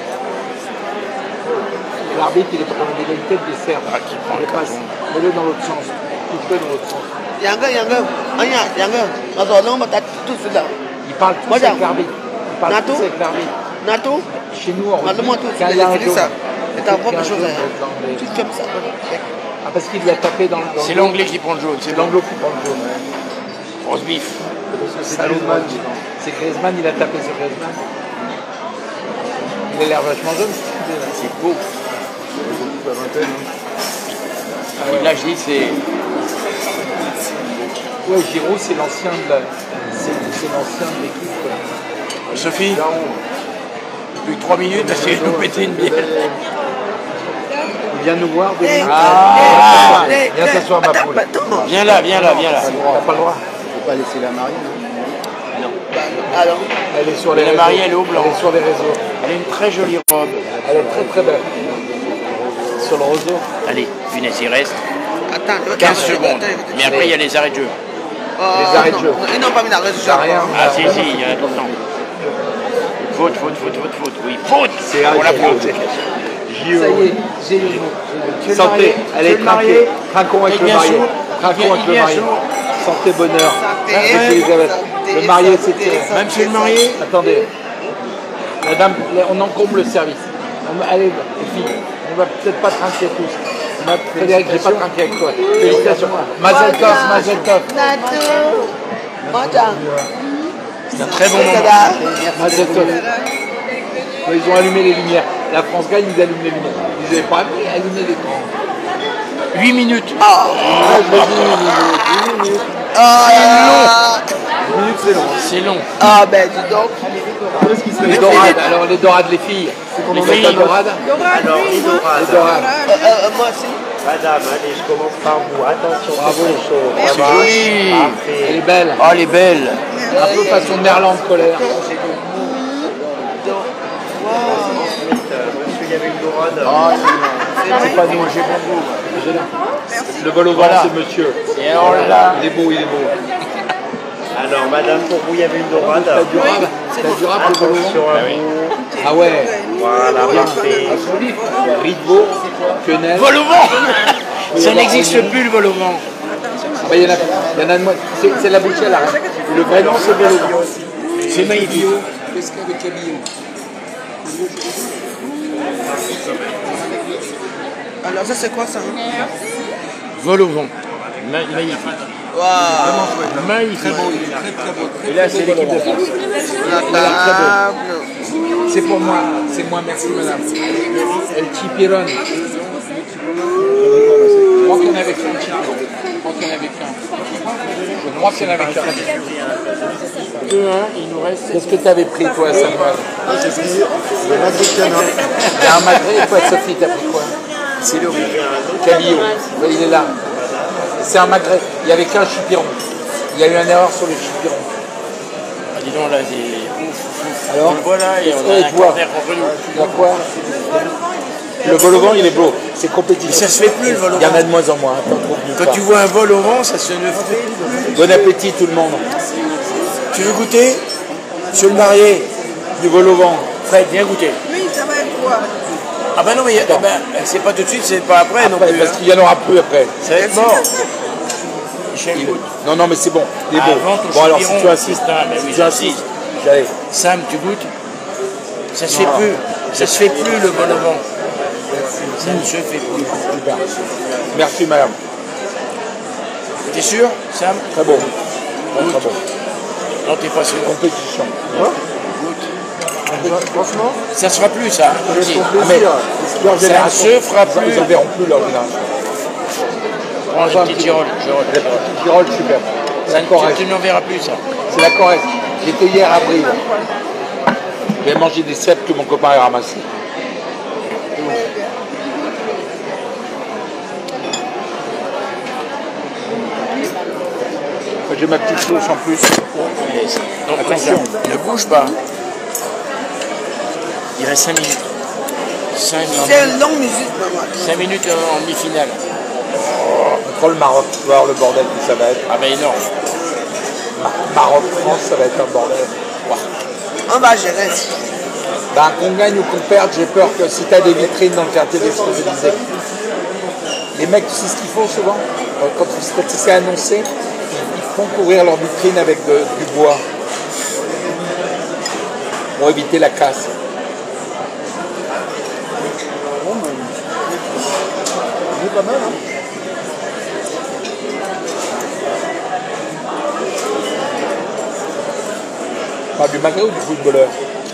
L'arbitre, il est pas dans l'égalité de dessert. Ah, qui prend le passe. carton. Mets-le dans l'autre sens. Touche-le dans l'autre sens. Yanga, Yanga, Anya, Yanga. Attends, non, mais t'as tout de suite là. Il parle tous Moi, avec j'ai- l'arbitre. Il parle Nato tous avec l'arbitre. Nato, Chez nous, on demande-moi tout. quand Il il y a a un fini ça. jaune, Et t'as pas il y a quelque un chose jaune à dans les- tout comme ça. Ah, parce qu'il lui a tapé dans le. dans C'est le- l'anglais qui prend le jaune, c'est C'est l'anglais. l'anglo qui prend le jaune. Grosse bif. C'est Griezmann. C'est Griezmann, il a tapé sur Griezmann. Il a l'air vachement jeune. C'est beau. Là, je dis, c'est. Ouais, Giroud, c'est l'ancien de la. C'est c'est l'ancien de l'équipe. quoi. Sophie, depuis trois minutes, parce qu'il nous péter une bière. Il vient nous voir. Eh, Denis. Ah, eh, Viens eh, t'asseoir, ma attends, poule. attends. Viens là, viens là, viens là. T'as pas le droit. Faut pas laisser la mariée. hein. Alors, Elle est sur les La réseaux. mariée, elle est au blanc. Elle est sur les réseaux. Elle a une très jolie robe. Elle est très très belle. Sur le réseau. Allez, punaise, il reste attends, je vais quinze te- secondes. attends, je vais te- Mais après, il y a les arrêts de jeu. Oh, les arrêts de non, jeu. non, ils n'ont pas mis l'arrêt de jeu. T'as rien. Ah, si, si, il y en a tout le temps. Faute, faute, faute, faute, faute. Oui, faute. C'est Pour la Giroud. faute. Ça y est, j'ai le mot. Santé, elle est craquée. Trinquons avec Il le vient marié. chaud. Trinquons Il avec le vient marié. chaud. Santé, bonheur. Santé, Merci, Elisabeth. santé, Le marié, santé, c'était. santé. Même chez le marié. Attendez. Madame, on encombre le service. On- Allez, les filles, on va peut-être pas trinquer tous. Ma- Frédéric, j'ai pas trinqué avec toi. Félicitations. Mazel tov, Mazel tov. Attends. C'est un très bon moment. Tada. Mazel tov. Ils ont allumé les lumières. La France gagne, ils allument les lumières. Ils n'avaient pas allumé l'écran. huit minutes. Ah, Minute, c'est long. C'est long. ah, ben dis donc. Les dorades, alors les dorades, les filles. Les Vous faites filles. la dorade Alors, Les dorades. Euh, euh, moi aussi. Madame, allez, je commence par vous. Attention, Bravo. c'est chaud. C'est joli. Elle est belle. Oh, elle est belle. Un peu façon Merland colère. Ensuite, euh, monsieur, il y avait une dorade. Ah, c'est pas nous, j'ai bon goût. Le vol au vent, Voilà. c'est monsieur. Et alors là, Il est beau, il est beau. Alors, madame, pour vous, il y avait une dorade. T'as du rap T'as du rap le vol au vent Attention à oui. vous. Ah ouais. Voilà, parfait. Ritvo, Quenelle. vol au vent. Ça n'existe plus le vol au vent. Bah, il y en a, il y en a de moins. C'est c'est la bouche à l'arrêt. Le vrai nom, c'est vol au vent. C'est magnifique. Qu'est-ce qu'avec Camille Alors, ça, c'est quoi ça hein? Vol au vent. Ma- magnifique. Waouh. Magnifique. Et là, c'est l'équipe de France. La table. C'est pour moi, c'est moi, merci madame. El Chipiron. Je crois qu'il y en avait qu'un. Je crois qu'il y en avait qu'un. Je crois qu'il y en avait qu'un. deux un, il nous reste. Qu'est-ce que tu avais pris toi, Samuel? J'ai pris le Madrid Cana. Il y a un Madrid et toi, Sophie, t'as pris quoi? C'est le Cabillo. Oui, il est là. C'est un Maghreb. Il n'y avait qu'un Chipiron. Il y a eu une erreur sur le Chipiron. Ah, dis donc, là, c'est. Alors On le voit là et on a Et un toi corner contre nous. Il y a quoi? Le vol au vent, il est beau. C'est compétitif. Ça se fait plus, le vol au Il y en vent. a de moins en moins. T'en trouves nulle Quand part. tu vois un vol au vent, ça se ne fait. Bon appétit tout le monde. Tu veux goûter? Sur le marié. Du vol au vent. Fred, viens goûter. oui, ça va être quoi? Ah bah non, mais eh ben, c'est pas tout de suite, c'est pas après non Après, plus. parce hein. qu'il y en aura plus après. Ça va être mort. Michel, goûte. Non, non, mais c'est bon. Il est Ah, beau. vente au Bon, alors si Chipiron. tu insistes, Ah, mais oui, si tu insistes, j'allais. Sam, tu goûtes? Ça se fait plus. Ça se fait plus le vol au vent. Ça ne se fait plus. Super. Merci, madame. T'es sûr, Sam? Très bon. Très, très bon. Non, t'es pas sûr. Compétition. Franchement, Ça se fera plus, ça. c'est ton Ah, mais plaisir. leur Ça génération, ne se fera ils plus. en verront plus leur génération. Prends le petit Tyrol. Tyrol, La Tyrol. petite Girole, super. C'est Ça, la Corrèze. tu, tu n'en verras plus, ça. C'est la Corrèze. J'étais hier à Brive. J'ai mangé des cèpes que mon copain a ramassés. J'ai ma petite sauce en plus. Donc, Attention. ne bouge pas. Il reste cinq minutes. C'est une longue musique, maman. cinq minutes en demi-finale. Contre le Maroc, tu vas voir le bordel que ça va être. Ah ben énorme. Maroc-France, ça va être un bordel. Wow. On va gérer. Ben, qu'on gagne ou qu'on perde, j'ai peur que si tu as des vitrines dans le quartier des Champs-Élysées, les mecs, tu sais ce qu'ils font souvent? Quand c'est annoncé, ils font couvrir leur vitrine avec de, du bois pour éviter la casse. Bon, ben, il est pas mal, hein. Pas du magret ou du footballeur?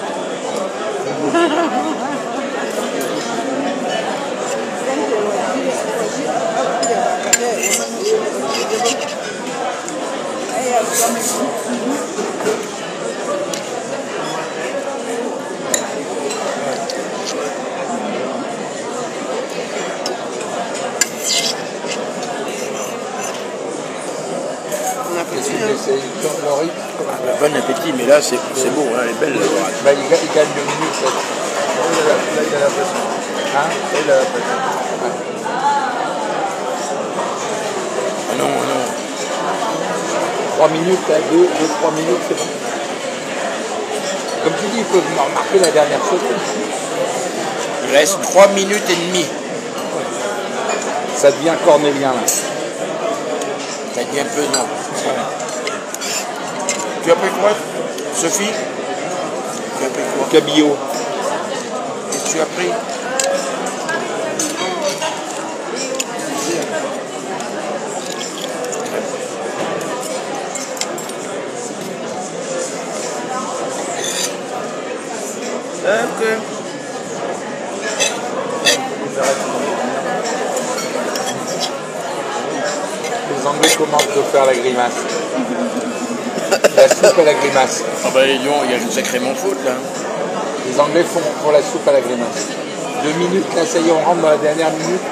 Bon appétit, mais là c'est beau, hein, elle est belle la droite. Ben, il, il gagne deux minutes. Là, Là, il a la pression. hein? Là, il a la pression. Ah non, non. trois minutes, là, deux, deux, trois minutes, c'est bon. Comme tu dis, ils peuvent marquer la dernière seconde. Il reste trois minutes et demie. Ça devient cornélien là. Ça devient pesant. Tu as pris quoi, Sophie? Tu as pris quoi? Cabillaud. Qu'est-ce que tu as pris? Ok. Les Anglais commencent de faire la grimace. La soupe à la grimace. Ah bah il y a sacrément faute là. Les Anglais font, font la soupe à la grimace. Deux minutes, là, ça y est, on rentre dans la dernière minute.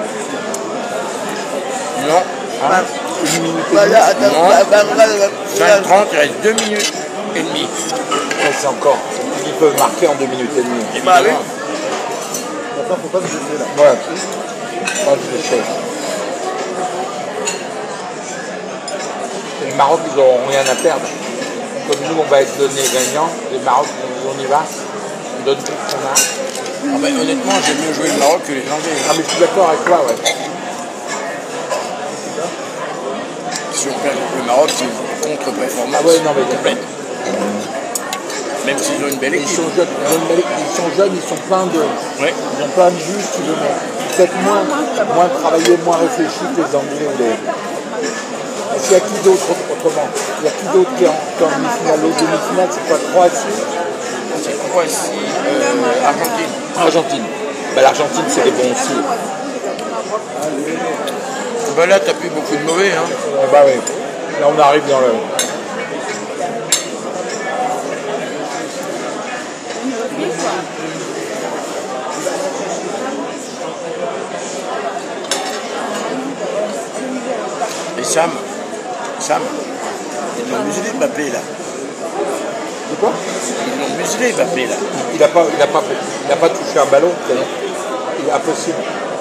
Non. Hein? Une minute et demie. Voilà, attends, Non. bah, bah, regarde, cinq trente, il reste deux minutes et demie. Ouais, c'est encore. Ils peuvent marquer en deux minutes et demie. Bah oui. Attends, faut pas se blesser là. Ouais. Moi, je le sais. Et le Maroc, ils n'auront rien à perdre. Comme nous, on va être donné gagnant. Les Maroc, on y va. On donne tout ce qu'on a. Ah bah, honnêtement, j'aime mieux jouer le Maroc que les Anglais. Ah, mais je suis d'accord avec toi, ouais. Si on perd le Maroc, c'est une contre-performance. Ah ouais, non, mais complète. Même s'ils ont une belle Ils équipe. sont jeunes, ils ont une belle- ils sont jeunes, ils sont pleins de, Ouais. ils ont plein de jus, si tu veux, mais peut-être moins, moins travaillés, moins réfléchis que les Anglais ou les. Est-ce qu'il y a qui d'autre autrement? Il y a qui d'autre qui est en, qui est en demi-finale? L'autre demi-finale, c'est quoi? Croatie? C'est Croatie, euh, Argentine. Argentine. Bah, l'Argentine, c'est des bons aussi. Bah là, t'as plus beaucoup de mauvais. Hein. Ah bah oui. Là, on arrive dans le. Et Sam, Sam, ils l'ont muselé Mbappé là. C'est quoi? Ils l'ont muselé Mbappé là. Il n'a pas, il a pas, il a pas touché un ballon. c'est-à-dire, Il est impossible.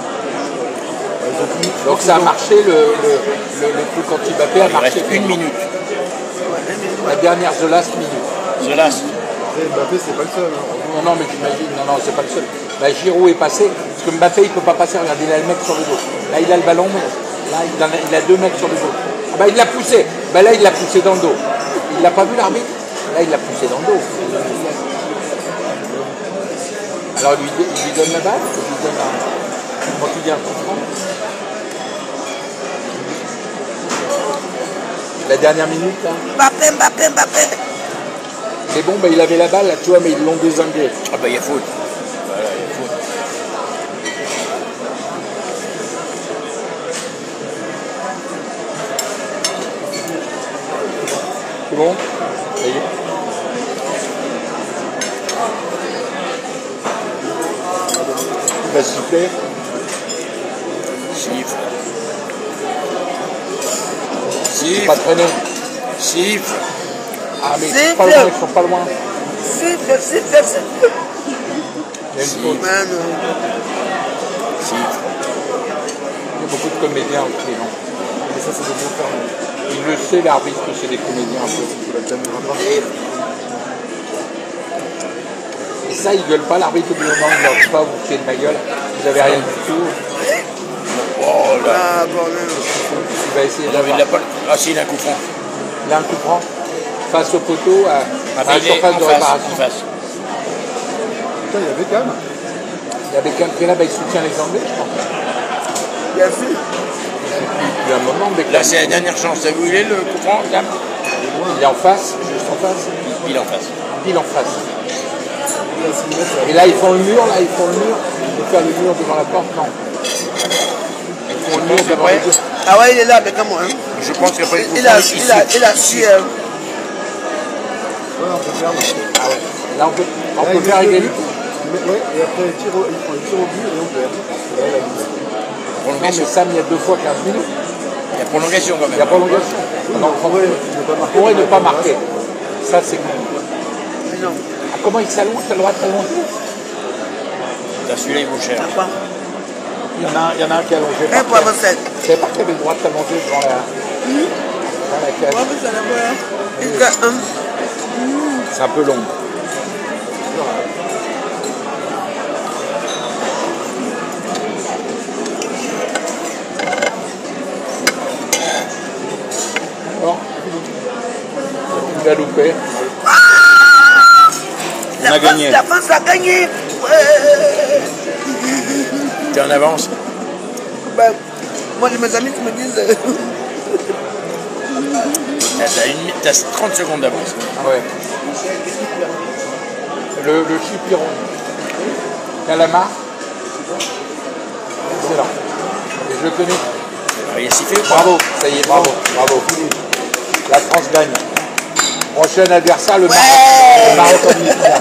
Donc ça a marché, le, le, le, le truc anti-Mbappé a Il marché. reste une minute. La dernière, the last minute. The last. Après, Mbappé, c'est pas le seul. Hein. Non, non, mais j'imagine, non, non, c'est pas le seul. Bah, Giroud est passé, parce que Mbappé, il peut pas passer, regardez, il a le mec sur le dos. Là, il a le ballon, mais là, il, en a, il a deux mecs sur le dos. Ah bah, il l'a poussé. Bah là, il l'a poussé dans le dos. Il l'a pas vu, l'arbitre? Là, il l'a poussé dans le dos. Alors, il lui, il lui donne la balle, il lui donne un... Quand il dit un coup franc. La dernière minute, là. Mbappé, Mbappé, Mbappé. C'est bon, bah, il avait la balle, là, tu vois, mais ils l'ont dézingué. Ah bah il y a faute. Voilà, il y a faute. C'est bon? Ça y est. Il va siffler. Siffle. C'est Siffle. pas traîné. Siffle. Ah, mais ils Siffle. sont pas loin, ils sont pas loin. Siffle, siffle, siffle. Il y a une faute. Mais non. Si. Il y a beaucoup de comédiens aussi, non? Mais ça, c'est des bons termes. Il le sait, l'arbitre, que c'est des comédiens un peu. Et ça, ils gueulent pas, l'arbitre, au bout d'un moment, il leur dit pas, vous faites de ma gueule, vous avez rien du tout. Oh là. Ah, bordel. Il va essayer David d'avoir. l'a pas. Ah si, il a un coup franc. Il a un coup franc face au poteau, à, Ah, à mais la il est surface en de face, réparation. en face. Putain, il y avait quand même. Il y avait quelqu'un là, bah, il soutient les Anglais, je pense. Bien sûr. Depuis un moment, mais Là, c'est la dernière chance. T'as vu où il est le coup franc, Cam? il est en face, juste en face, Il est en face. pile en face. Et là, ils font le mur, là, ils font le mur. Ils vont faire le mur devant la porte, non. Ils font le mur devant Après, les deux. Ah ouais, il est là avec moi. Hein. je pense qu'après le coup Il a, franc, il il a, saute. il a su. Euh, Ouais, on peut faire. Ah ouais. Là, on peut, on Là, peut il faire met le égalité. but, mais- ouais, et après, il tire au, il prend le tir au but et on perd. Là, il a mis. Non, Prolongation. mais Sam, il y a deux fois quinze minutes. Il y a prolongation quand Il y même. a prolongation. Non, On pourrait ne pas marquer. pourrait ne pas marquer. Ça, c'est con. mais non. Ah, comment il s'allonge? T'as le droit de t'allonger? T'as celui-là, il vaut cher. T'as pas. Il y en a un, il y en a un qui est allongé. un par pour terre. sept. Je savais pas qu'il y avait le droit de t'allonger devant la, devant la cage. Il y a un. C'est un peu long. Bon. Il a loupé. La On a gagné. France, la France a gagné. Ouais. T'es en avance. Ben, moi, j'ai mes amis qui me disent. euh, T'as t'as une- t'as trente secondes d'avance. Ah ouais. Le, le chipiron. Calamar. Excellent. Et je le connais. Alors, il a sifflé ou pas? Bravo. Ça y est, bravo. Bravo. La France gagne. Prochain adversaire, le Maroc. Le Maroc en demi-finale.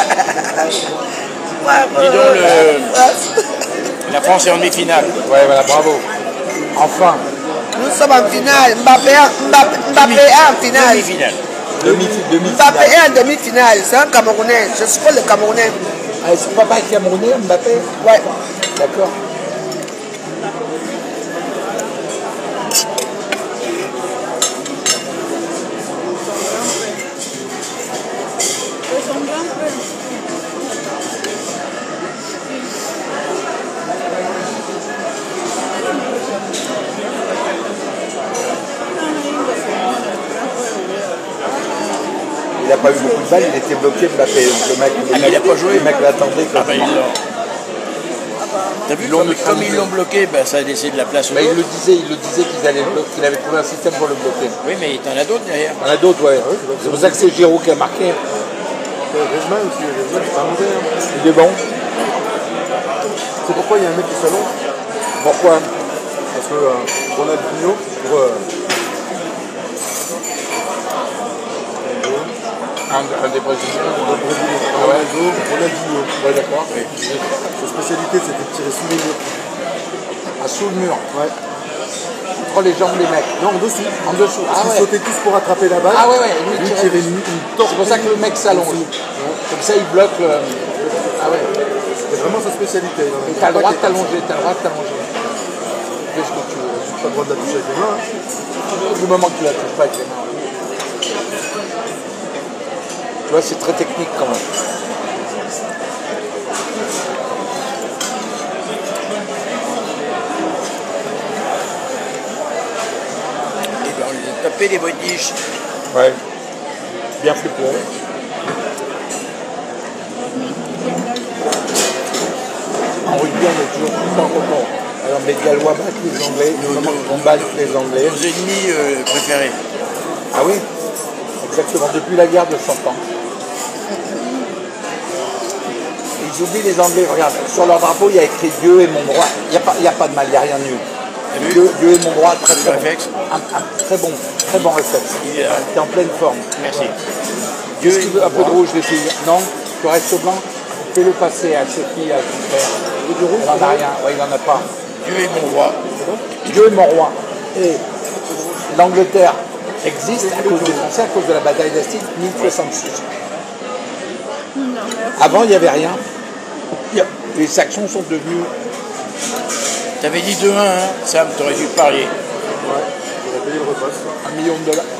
ouais, Dis donc, euh, le- France. La France est en demi-finale. Ouais, voilà, bravo. Enfin. Nous sommes en finale. Mbappé, Mbappé, Mbappé est en finale. Demi-finale. Demi, Mbappé demi-finale. est en demi-finale. C'est un Camerounais. Je suis pas le Camerounais. Ah, son papa est camerounais, Mbappé. Ouais. D'accord. Il n'a pas eu beaucoup de balles, il était bloqué, Mbappé. Donc le mec, Ah, mais il a pas joué. Le mec l'attendait Ah ben, quasiment. ils l'ont. T'as vu, Ils l'ont comme, neutralisé. comme ils l'ont bloqué, ben, ça a laissé de la place aux Mais il autres. le disait, il le disait qu'il allait le bloquer, qu'il avait trouvé un système pour le bloquer. Oui, mais t'en as d'autres derrière. Il y en a d'autres, ouais. C'est pour ça que c'est Giroud qui a marqué. Griezmann aussi, Griezmann, c'est pas mauvais. Hein. Il est bon. C'est pourquoi il y a un mec qui s'allonge. Pourquoi? Parce que euh, Ronaldinho, pour. Euh, Un, un des Brésiliens. le Brésilien, Ah ouais. Ronaldo, Ronaldinho. Ouais, d'accord. Sa spécialité, c'était de tirer sous les murs. Ah, sous le mur. Ouais. Entre les jambes des mecs. Non, en dessous. En dessous. Parce Ah qu'ils ouais. sautaient tous pour attraper la balle. Ah ouais, ouais. Lui, Lui, il il tirait tirait une, une torse. C'est pour ça que le mec s'allonge. Comme ça, il bloque le. Ah ouais. C'est vraiment sa spécialité. Il en a Et t'as le droit de pas qui est comme t'allonger, t'as le droit de t'allonger. Fais ce que tu veux. ça. Pas le droit de la toucher avec les mains. Hein. Du moment que tu la touches pas avec les mains. Tu vois, c'est très technique quand même. Et ben, on les a tapés les British. Ouais. Bien flippé. En rugby, on est toujours tout le temps content. Alors, les Gallois battent les Anglais, on bat les Anglais. Nos ennemis euh, préférés. Ah oui, exactement, depuis la guerre de cent ans. Ils oublient les Anglais, regarde, sur leur drapeau, il y a écrit Dieu est mon droit. Il n'y a, pas- il y a pas de mal, il n'y a rien de nul. vu Dieu, Dieu est mon droit, très très bon. réflexe. Un, un très bon, très bon réflexe. Il est là. T'es en pleine forme. Merci. Dieu, tu veux un peu de rouge, les filles? Non? Tu restes au blanc? Fais-le passer à Sophie, à son frère. Il n'en a rien, ouais, il n'en a pas. Dieu est mon roi. Dieu est mon roi. Et l'Angleterre existe à cause des Français, à cause de la bataille d'Hastings mille soixante-six. Avant, il n'y avait rien. Les Saxons sont devenus... T'avais dit deux un, hein, Sam, t'aurais dû parier. Ouais, j'aurais payé le repas. un million de dollars.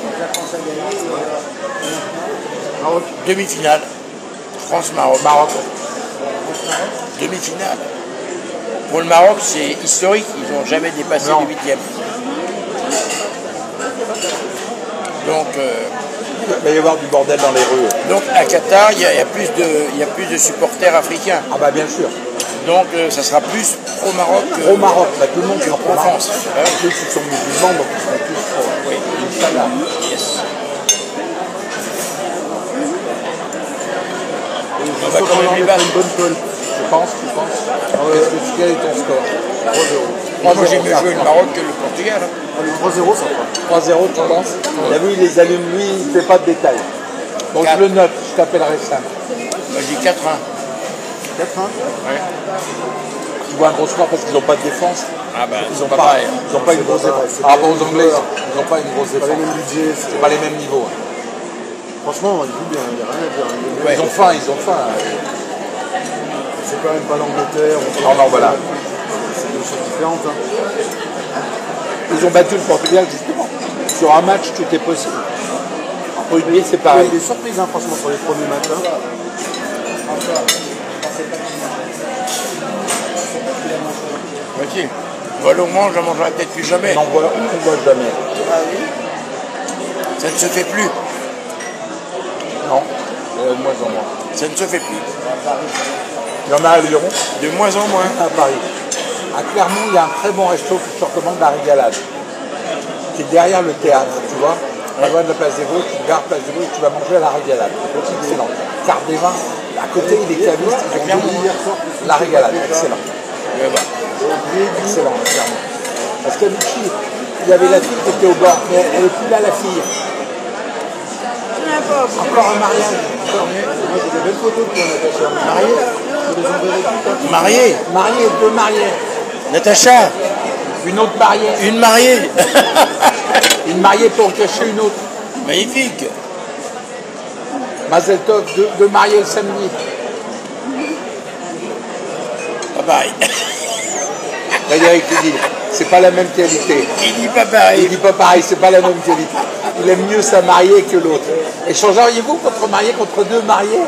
Maroc. Demi-finale. France-Maroc. Maroc. Demi-finale. Pour le Maroc, c'est historique, ils n'ont jamais dépassé Non. les huitièmes. Donc, euh, Il va y avoir du bordel dans les rues. donc à Qatar, il y, a- il y a plus de, il y a plus de supporters africains. Ah bah bien sûr. Donc euh, ça sera plus pro-Maroc que Au Maroc, là, tout le monde est en pro France. France. Ah oui. Ceux qui sont musulmans, donc ils sont tous pro. Oui. Inch'Allah. Yes. On va quand même les battre. une bonne colle. Je pense, tu penses. Qu'est-ce que quel est ton score trois zéro. Moi, j'ai mieux joué le Maroc que le Portugal. hein. Allez, trois zéro, ça fera. trois zéro, tu penses. Il a vu, il les allume, lui, il ne fait pas de détails. Bon, je le note, je t'appellerai Sam. Moi, j'ai quatre un. quatre un. Ouais. Ils voient un gros score parce qu'ils n'ont pas de défense. Ah bah, Ils c'est n'ont pas pas, pareil. ils ont pas une grosse C'est pas défense. pareil, Par rapport aux c'est Anglais, pas- ils n'ont pas une grosse Pas les défense. mêmes budgets. C'est c'est- pas les mêmes niveaux. hein. Franchement, ils jouent bien, il n'y a rien à dire. Ils- Ouais. Ils ont faim, ils ont faim. C'est quand même pas l'Angleterre. on- Non, non, voilà. C'est deux choses différentes. hein. Ils ont battu le Portugal, justement. Sur un match, tout est possible. En rugby, c'est Il y a pareil. eu des surprises, hein, franchement, sur les premiers matchs. hein. Ok. Voilà, au moins, j'en mangerai peut-être plus jamais. On n'en voit, on n'en voit jamais. Ça ne se fait plus. Non. Euh, de moins en moins. Ça ne se fait plus. Il y en a à Lyon, De moins en moins. à Paris. À Clermont, il y a un très bon resto que je te recommande, la Régalade, qui est derrière le théâtre, tu vois. Pas loin de la place des Vosges, tu gardes place des Vosges, tu vas manger à la Régalade. C'est excellent. Carte des vins, à côté, il est caviste, ils ont Clermont. dit hier soir, la Régalade, excellent. Ouais, bah. Excellent, clairement. Parce qu'Amici, il y avait la fille qui était au bord, mais elle n'est plus là, la fille. N'importe. Encore un mariage. Encore. Moi, j'ai des belles photos de toi, Natacha. Marié. Je les enverrai tout à l'heure. Marié. Marié, deux mariés. Natacha, Une autre mariée. une mariée. Une mariée pour cacher une autre. Magnifique. Mazel Tov, deux, deux mariés le samedi. Pas pareil. Frédéric, il dit, c'est pas la même qualité. Il dit pas Il pareil. dit pas pareil, c'est pas la même qualité. Il aime mieux sa mariée que l'autre. Et changeriez-vous contre marié contre deux mariés?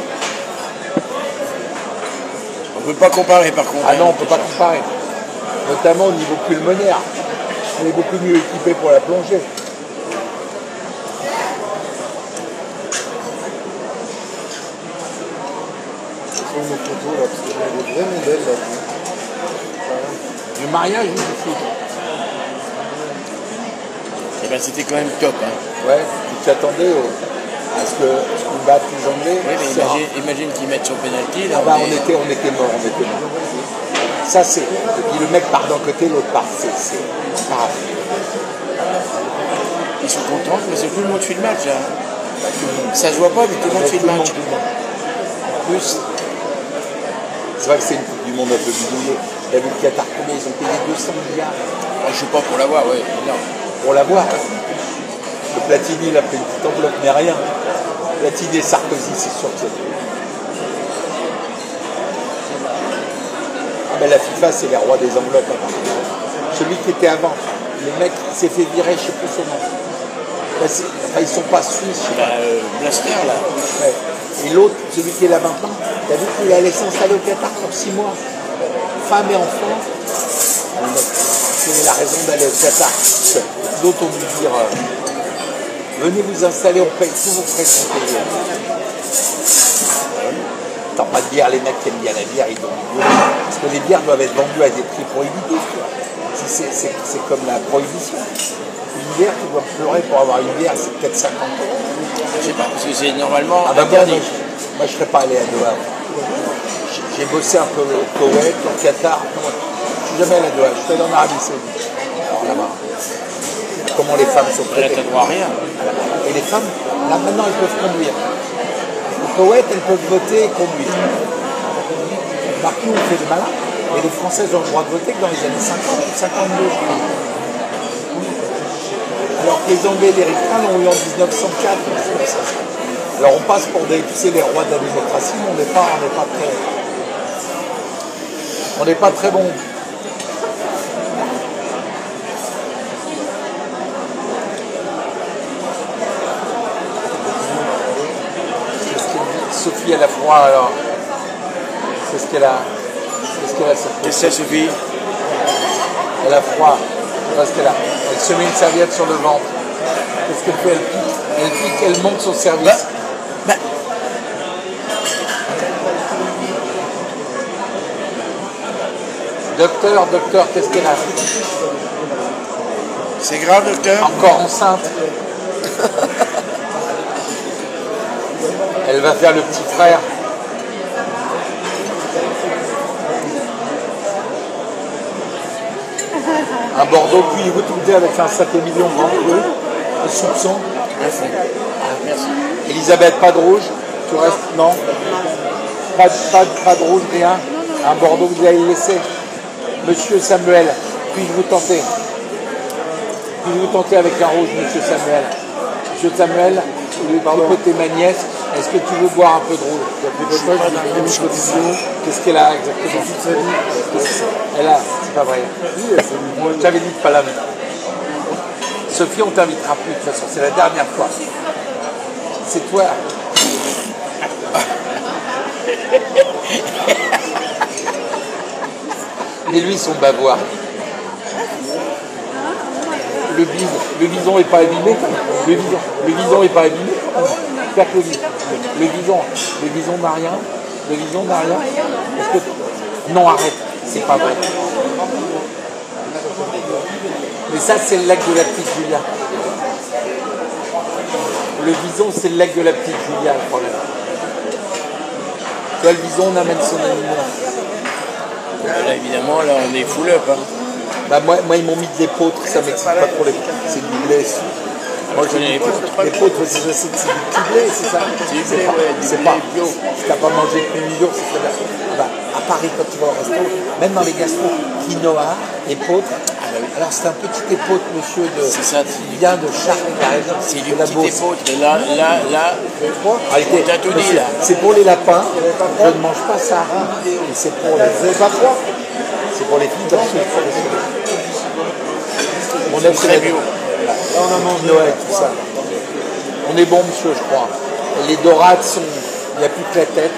On peut pas comparer par contre. Ah non, on peut pas comparer. Notamment au niveau pulmonaire. On est beaucoup mieux équipé pour la plongée. Ce sont nos photos, là, parce que j'en ai des vraiment belles, là. Le mariage ou du foot? Eh ben, c'était quand même top. Hein. Ouais, tu t'attendais au- à ce que ce qu'on batte les Anglais. Oui, mais C'est rare. imagine, imagine qu'ils mettent son pénalty. Là, Ah bah, on on est- était, on était mort, on était mort. Ça c'est. Et puis le mec part d'un côté, l'autre part. C'est c'est pas grave. Ils sont contents, mais c'est tout le monde suit le match. Là. Ça se voit pas, mais tout le monde suit le match. En plus, c'est vrai que c'est une Coupe du Monde un peu bidouillée. T'as vu le Qatar combien ils ont payé deux cents milliards Moi, je suis pas pour l'avoir, ouais. Non. pour la voir. Le Platini, il a pris une petite enveloppe, mais rien. Platini et Sarkozy, c'est sûr que c'est. Ah ben la FIFA, c'est les rois des enveloppes. Hein. Celui qui était avant, le mec il s'est fait virer, je sais plus son nom. Ben, c'est- enfin, ils sont pas suisses, je sais pas. Bah, euh, Blaster, là. Ouais. Et l'autre, celui qui est là maintenant, t'as vu qu'il a laissé installer au Qatar pour six mois. Femme et enfant. Ah, le mec, quelle est la raison d'aller au Qatar? D'autres ont dû dire euh, venez vous installer, on paye tous vos frais sont payés. T'as pas de bière, les mecs qui aiment bien la bière, ils donnent du gueule. Parce que les bières doivent être vendues à des prix prohibitifs. tu vois. C'est- C'est c'est- c'est comme la prohibition. Une bière, tu dois pleurer pour avoir une bière, c'est peut-être cinquante euros. Je sais pas, parce que c'est normalement Ah bah moi, interdit. moi, je- moi je serais pas allé à Doha. J'ai- J'ai bossé un peu au Koweït, au Qatar. Je suis jamais allé à Doha, je suis allé en Arabie Saoudite. Alors là-bas, comment les femmes sont Là, traitées. t'as droit à rien. Et les femmes, là maintenant, elles peuvent conduire. Au Koweït, elles peuvent voter et conduire. Par qui on fait des malins? Et les Françaises ont le droit de voter que dans les années cinquante ou cinquante-deux. je crois. Alors que les Anglais, les Ricains l'ont eu en dix-neuf cent quatre. Alors on passe pour des, tu sais, les rois de la démocratie, mais on n'est pas, on n'est pas très. On n'est pas très bon. Sophie, elle a froid alors. C'est ce qu'elle a. C'est ce qu'elle a. Qu'est-ce que c'est, Sophie? Elle a froid. Parce qu'elle a. Elle se met une serviette sur le ventre. Qu'est-ce qu'elle fait? Elle pique. Elle pique, elle monte son service. Bah, bah. Docteur, docteur, qu'est-ce qu'elle a? C'est grave, docteur? Encore enceinte. Elle va faire le petit frère. Un Bordeaux puis vous tout avec un sac million grand bleu, un soupçon. Merci. Merci. Elisabeth, pas de rouge. Tu restes. Non. Pas de, pas, de, pas de rouge, rien. Un Bordeaux, vous allez le laisser. Monsieur Samuel, puis-je vous tenter? Puis-je vous tenter avec un rouge, monsieur Samuel? Monsieur Samuel, le côté ma nièce, est-ce que tu veux boire un peu de rouge? Qu'est-ce qu'elle a exactement? Elle a, c'est pas vrai. Je t'avais dit de pas la mettre. Sophie, on t'invitera plus de toute façon, c'est la dernière fois. C'est toi. Et lui, son bavoir. Le bison, le bison est pas abîmé. Le bison, le bison est pas abîmé. Faire que le bison. Le bison, le bison n'a rien. Le bison n'a rien. Est-ce que... Non, arrête. C'est pas vrai. Mais ça, c'est le lac de la petite Julia. Le bison, c'est le lac de la petite Julia, le problème. Tu vois, le bison, on amène son animal. Là, évidemment, là, on est full up. Hein. Bah, moi, moi, ils m'ont mis de l'épeautre, ça m'excite pas trop les poutres. C'est du blé. Moi, je connais les poutres. L'épeautre, c'est du blé, c'est ça? C'est du blé, ouais, du blé bio. Si t'as pas mangé de bio, c'est très bien. Bah, à Paris, quand tu vas au resto, même dans les gastros, quinoa, épeautre. Alors, c'est un petit épeautre, monsieur, de, ça, qui vient de Chartres, par exemple. C'est du petit épeautre. Et là, là, là, t'as tout dit, là. C'est pour les lapins. Je ne mange pas ça. Et c'est pour les... Vous n'avez pas froid? C'est pour les filles comme ça. On est très bio. Là, on a mangé Noël, tout ça. On est bon, monsieur, je crois. Les dorades sont... Il n'y a plus que la tête.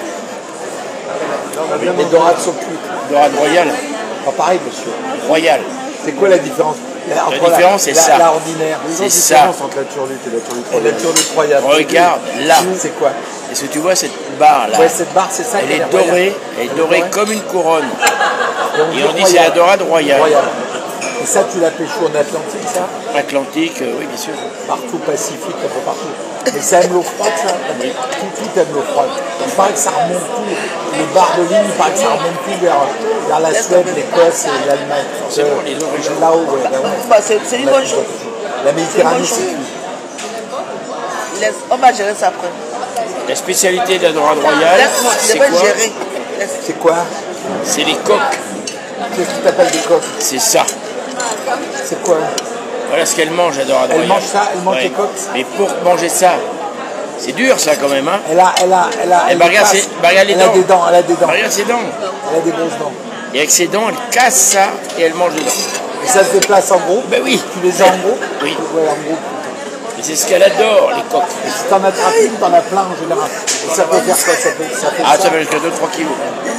Les dorades sont cuites. Dorade royale. Pas pareil, monsieur. Royale. C'est quoi la différence? La, la différence, c'est ça. La ordinaire. C'est ça. Entre la turlute et la turlute royale. Et la turlute royale. Regarde, là. C'est quoi? Est-ce que tu vois cette barre là? Ouais, cette barre, c'est ça. Elle est dorée. Elle est dorée comme une couronne. Et on dit c'est la dorade royale. Et ça, tu l'as pêché en Atlantique, ça? Atlantique, euh, oui, bien sûr. Partout, Pacifique, un peu partout. Mais ça aime l'eau froide, ça? Oui. Tout, tout aime l'eau froide. Il paraît que ça remonte tout. Les barres de ligne, il paraît que ça remonte tout vers, vers la Suède, l'Écosse et l'Allemagne. C'est bon, les origines. Là-haut, ouais. Là bah, c'est une bonne chose. La Méditerranée, c'est tout. On va gérer ça après. La spécialité de la dorade royale, c'est quoi? C'est quoi? C'est les coques. Qu'est-ce que tu appelles des coques? C'est ça. C'est quoi? Voilà ce qu'elle mange, la dorade royale. Elle mange ça, elle mange ouais. les coques. Mais pour manger ça, c'est dur ça quand même, hein? Elle a, elle a, elle a. Elle, elle regarde, ses, bah, regarde les elle dents. A des dents. Elle a des dents. Regarde ses dents. Elle a des grosses dents. Et avec ses dents, elle casse ça et elle mange dedans. Et ça se déplace en groupe? Ben oui. Tu les as en groupe? Oui. Ouais, en groupe. Et c'est ce qu'elle adore, les coques. Et si t'en attrapes une, t'en as plein en général. Et ça peut faire quoi? Ça peut, ça fait ah, ça, ça fait jusqu'à deux à trois kilos.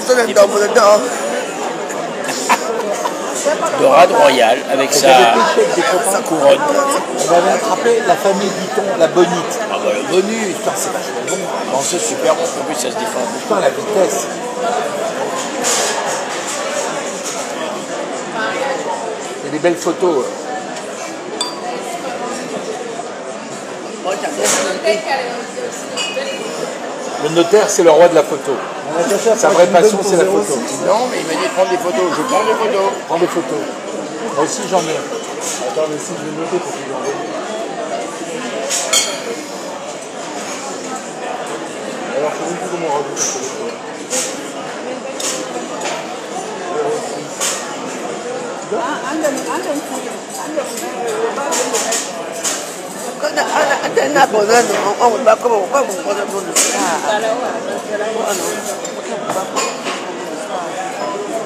Dorade royale avec sa, sa couronne. On avait attrapé la famille Vuitton, la bonite. Ah bah le bonus. Putain, c'est vachement bon. Non, c'est super, parce qu'en plus ça se défend. Putain, la vitesse. Il y a des belles photos. Le notaire, c'est le roi de la photo. Sa vraie passion, c'est la photo. Non, mais il m'a dit de prendre des photos. Je prends des photos. Prends des photos. Moi aussi, j'en ai. Attends, mais si je vais noter pour que j'en ai. Alors, je ne sais plus comment rajouter sur le photo.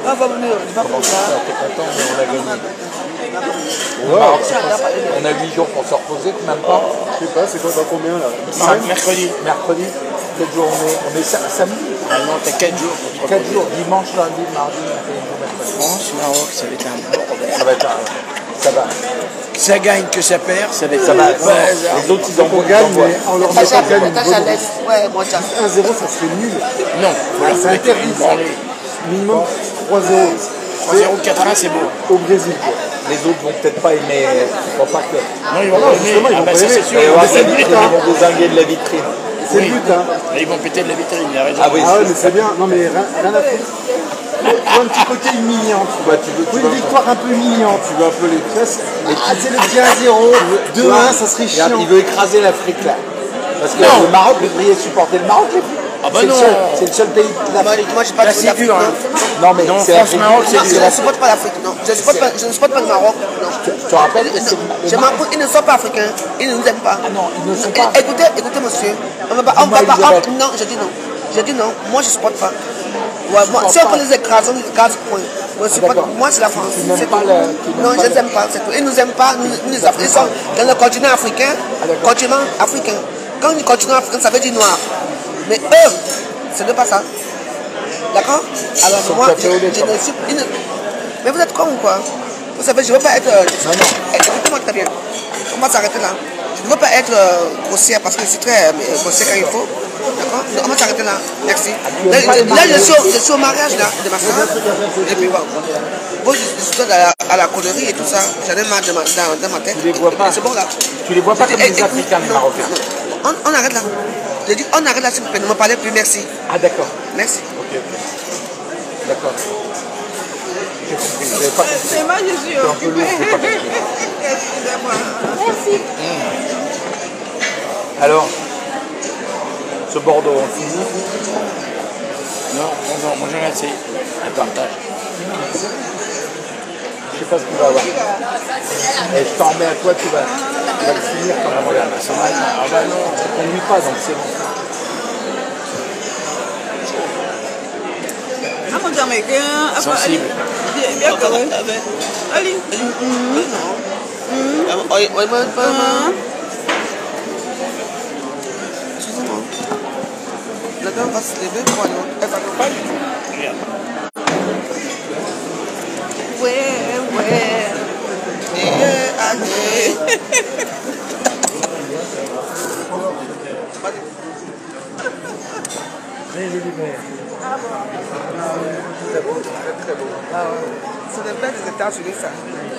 On va venir, je vais pas pour ça. T'es content, mais on l'a gagné. Ouais, on a huit jours pour se reposer, même pas. Je sais pas, c'est quoi, dans combien là? Mercredi. Mercredi, quel jour on est? On est sa- samedi. Ah non, t'as quatre jours pour te quatre reposer. jours, dimanche, lundi, mardi, mercredi, mercredi. France, Maroc, ça va être un bordel. Ça va être un... Ça va. Ça gagne que ça perd, ça va être Ça va. pas hasard. Les autres, ils On envoient. gagne, ils envoient. mais on leur met T'as pas de gagne. t'as Chanel. Ouais, moi, tiens. un zéro, ça serait nul. Non, voilà, C'est interdit. Minimum trois zéro. trois zéro quatre-vingts, c'est beau. Au Brésil, quoi. Les autres vont peut-être pas aimer. Je crois pas que. Non, ils vont Non, pas justement, aimer. ils Ah vont bah pas ça aimer. c'est sûr. Et Ils ouais, vont c'est ils le but, vont hein. dézinguer de la vitrine. C'est le but, hein. Ils vont péter de la vitrine, il a raison. Ah oui, Ah ouais, mais c'est bien. Non, mais rien, rien à foutre. Faut un petit côté humiliant, tu vois. Bah, tu veux, tu Faut veux une victoire un peu humiliante, tu veux un peu les tresses. Ah, c'est le petit un zéro, deux un, ça serait Regarde, chiant. il veut écraser l'Afrique là. Parce que Non. le Maroc, vous devriez supporter le Maroc, les filles. Ah bah C'est le non. seul- C'est le seul pays de Moi, l'Afrique. moi, j'ai pas Là, de c'est l'Afrique, dur, non. hein. Non, mais Non, c'est France, l'Afrique. Maroc, c'est Non, dur. je ne supporte pas l'Afrique, non. Je ne supporte pas, je ne supporte pas le Maroc, non. Tu te rappelles est-ce que le Je Maroc- m'en fous, ils ne sont pas africains, ils ne nous aiment pas. Ah non, ils ne sont É- pas. Écoutez, écoutez, monsieur, on va pas, on va Dis-moi, pas, Elisabeth. on- non, je dis non. Je dis non, moi je ne supporte pas. Ouais, moi, si on pas. peut les écraser, on les écrase, point. Moi, je supporte- d'accord. moi c'est la France. Tu n'aimes c'est pas tout. le- tu n'aimes Non, pas je ne les le- aime pas, c'est tout. Ils ne nous aiment pas, nous, nous les Africains, ils sont dans le continent africain, d'accord. continent africain. Quand on dit continent africain, ça veut dire noir. Mais eux, ce n'est pas ça. D'accord? Alors sont moi, tout à fait je, honnêtes, je hein. ne suis. ils ne- Mais vous êtes con ou quoi? Vous savez, je ne veux pas être. euh, Non, non. Écoutez-moi très bien. On va s'arrêter là. Je ne veux pas être euh, grossière parce que je suis très euh, grossière quand il faut. D'accord? On va s'arrêter là. Merci. tu Là, aimes pas les là, je, mariages. suis au, je suis au mariage là, de ma soeur. Et puis bon. Bon, je, je suis à la, à la connerie et tout ça. J'en ai marre de ma- dans, dans ma tête. Tu les vois pas. C'est bon là. Tu les vois pas comme Eh, les eh, Africains, les non, Marocains. non. On, on arrête là. Je dis, on arrête là s'il vous plaît. Ne me parlez plus. Merci. Ah d'accord. Merci. Ok, ok. D'accord. J'ai compris. J'avais pas compris. C'est moi, je suis un peu lourd, occupée. j'ai pas compris. Excusez-moi. Alors, ce Bordeaux, on finit. Non, non, non, moi j'en ai assez. Un partage. Je sais pas ce qu'il va avoir. Et je t'en remets à toi, tu vas, tu vas le finir quand même. Regarde, ça va. Ah bah non, ça ne conduit pas, donc c'est bon. Ah, mon Jamaïcain. ah, Sensible. allez, bien que oui. Allez. Ah, oui, oui, oui, oui, oui. Hein? Excusez-moi. La dame va se lever pour aller. Elle va pas du tout. Ouais, ouais. Eh, allez. Très beau, très très beau. C'est le père des États-Unis, ça.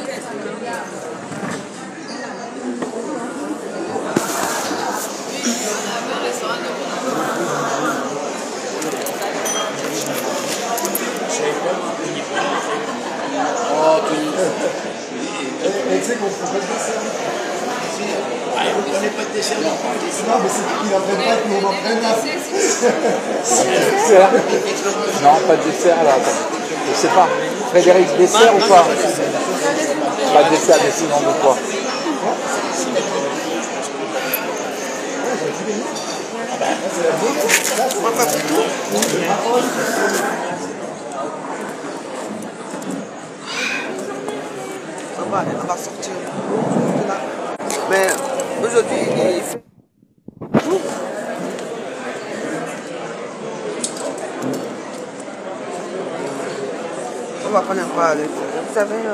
Oh, tu... Et tu sais qu'on prend pas de dessert. Ah, vous prenez pas de dessert, non? Non, mais c'est qu'il n'apprenne pas que nous on en prenne un. Dessert. Non, pas de dessert là. Je sais pas. Frédéric, dessert ou pas? Pas de dessert, mais sinon de quoi? On va faire tout. On va, on va sortir. de là. Mais aujourd'hui, il fait jour. On va prendre un peu à l'aise. Vous savez, euh,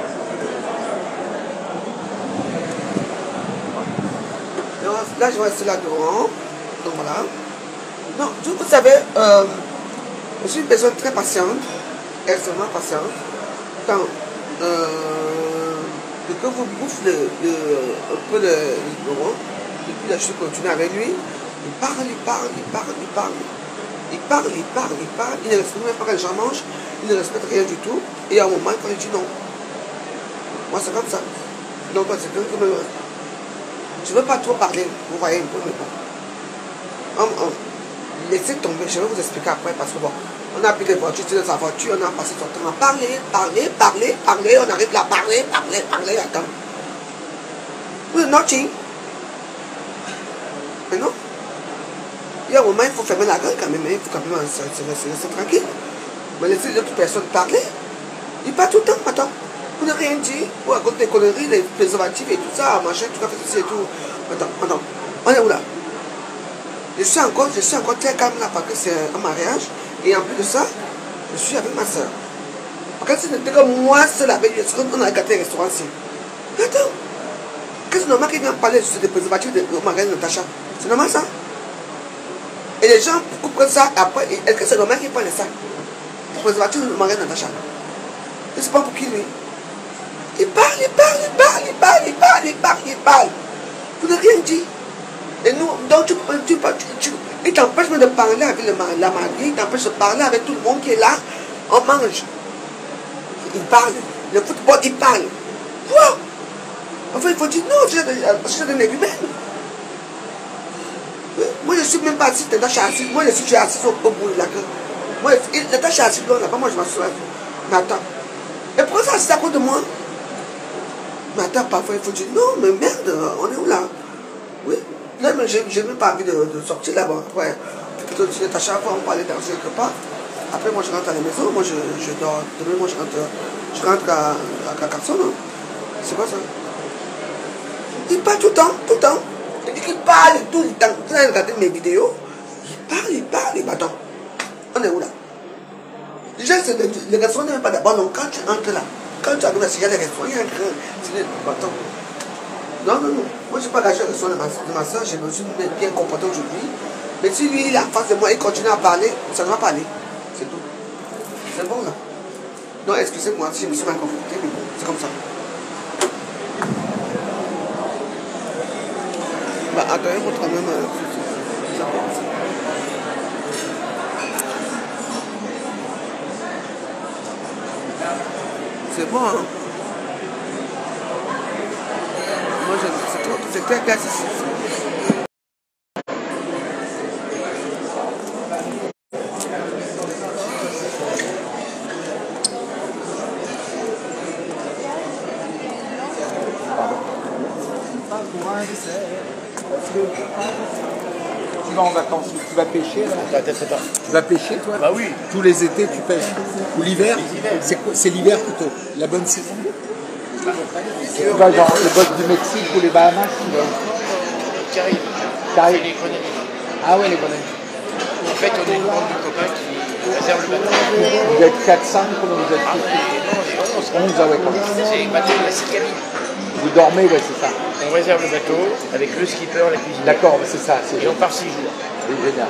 donc, là, je vais rester là devant. Donc voilà. Non, tout- vous savez, euh, je suis une personne très patiente, extrêmement patiente. Quand euh, que vous bouffe le, le, un peu le biberon, et puis là, je continue avec lui, il parle, il parle, il parle, il parle. Il parle, il parle, il parle, il ne respecte même pas quand les gens mangent, il ne respecte rien du tout. Et à un moment, quand il dit non, moi c'est comme ça. Donc c'est quelqu'un qui me... Je ne veux pas trop parler, vous voyez un peu, mais bon. Hum, hum. Laissez tomber, je vais vous expliquer après parce que bon, on a pris des voitures, dans sa voiture, on a passé son temps à parler, parler, parler, parler, on arrive là à parler, parler, parler, attends. Oui, nothing. Mais non. Il y a un moment, il faut fermer la gueule quand même, hein. Il faut quand même se rester tranquille. Mais laissez les autres personnes parler. Ils parlent tout le temps, attends. Vous n'avez rien dit. Vous racontez des conneries, des préservatifs et tout ça, machin, tout ça, fait ceci et tout. Attends, attends. On est où là? Je suis encore, je suis encore très calme là parce que c'est un mariage. Et en plus de ça, je suis avec ma soeur. Parce que si c'était comme moi seul avec lui, on a gâté le restaurant ici. Attends. Qu'est-ce que c'est normal qu'il vienne parler de des préservatifs au magasin de Natacha? C'est normal ça? Et les gens comprennent ça après. Est-ce que c'est normal qu'ils prennent ça? Préservatif au magasin de Natacha. Je ne sais pas pour qui lui. Il parle, il parle, il parle, il parle, il parle, il parle, il parle. Vous n'avez rien dit. Et nous, donc tu, tu, tu, tu il t'empêche de parler avec le, la mariée, il t'empêche de parler avec tout le monde qui est là. On mange. Il parle. Le football, il parle. Quoi? Enfin, il faut dire non, je suis un humain. Moi, je ne suis même pas assis, Natacha assise. Moi, je suis assis au, au bout de la queue. Moi, Natacha assise là-bas, moi, je m'assois. Mais attends. Et pourquoi ça, c'est à cause de moi? Mais attends, parfois, il faut dire non, mais merde, on est où là? Oui. Là, mais j'ai même pas envie de, de sortir là-bas. Après, plutôt tu Natacha, on parlait dans quelque part. Après, moi, je rentre à la maison. Moi, je, je dors. Demain, moi, je rentre, je rentre à, à Carcassonne. C'est quoi ça? Il parle tout le temps, tout le temps. Il parle tout le temps. Vous avez regardé mes vidéos. Il parle, il parle, il m'attend. On est où là? Déjà, le restaurant n'est même pas d'abord. Donc, quand tu entres là, quand tu arrives à il y a des restaurants, il y a un grand. C'est le bâton. Non, non, non. Moi, je ne suis pas gâché au restaurant de ma, de ma soeur. Je me suis bien comporté aujourd'hui. Mais si lui, il est en face de moi, il continue à parler, ça ne va pas aller. C'est tout. C'est bon là. Non, excusez-moi si je me suis mal comporté, mais bon, c'est comme ça. Bah, attendez, votre même. Euh, c'est bon, hein? Moi, c'est trop, c'est très classe ici. Tu vas en vacances, tu vas pêcher là? Tu vas pêcher toi? Bah oui. Tous les étés tu pêches. Ou l'hiver? C'est l'hiver plutôt, la bonne saison. Tu vas genre le boss du Mexique ou les Bahamas? Caraïbes. Caraïbes. Les grenadiers. Ah ouais, les grenadiers. En fait, on est une bande de copains qui réserve le bateau. Vous êtes quatre cinq, comment vous êtes? Ah, non, c'est onze, ah ouais, quand même. C'est le bateau de la six cabines. Vous dormez, ouais, c'est ça. On réserve le bateau avec le skipper, la cuisine. D'accord, c'est ça. Et on part six jours. C'est génial.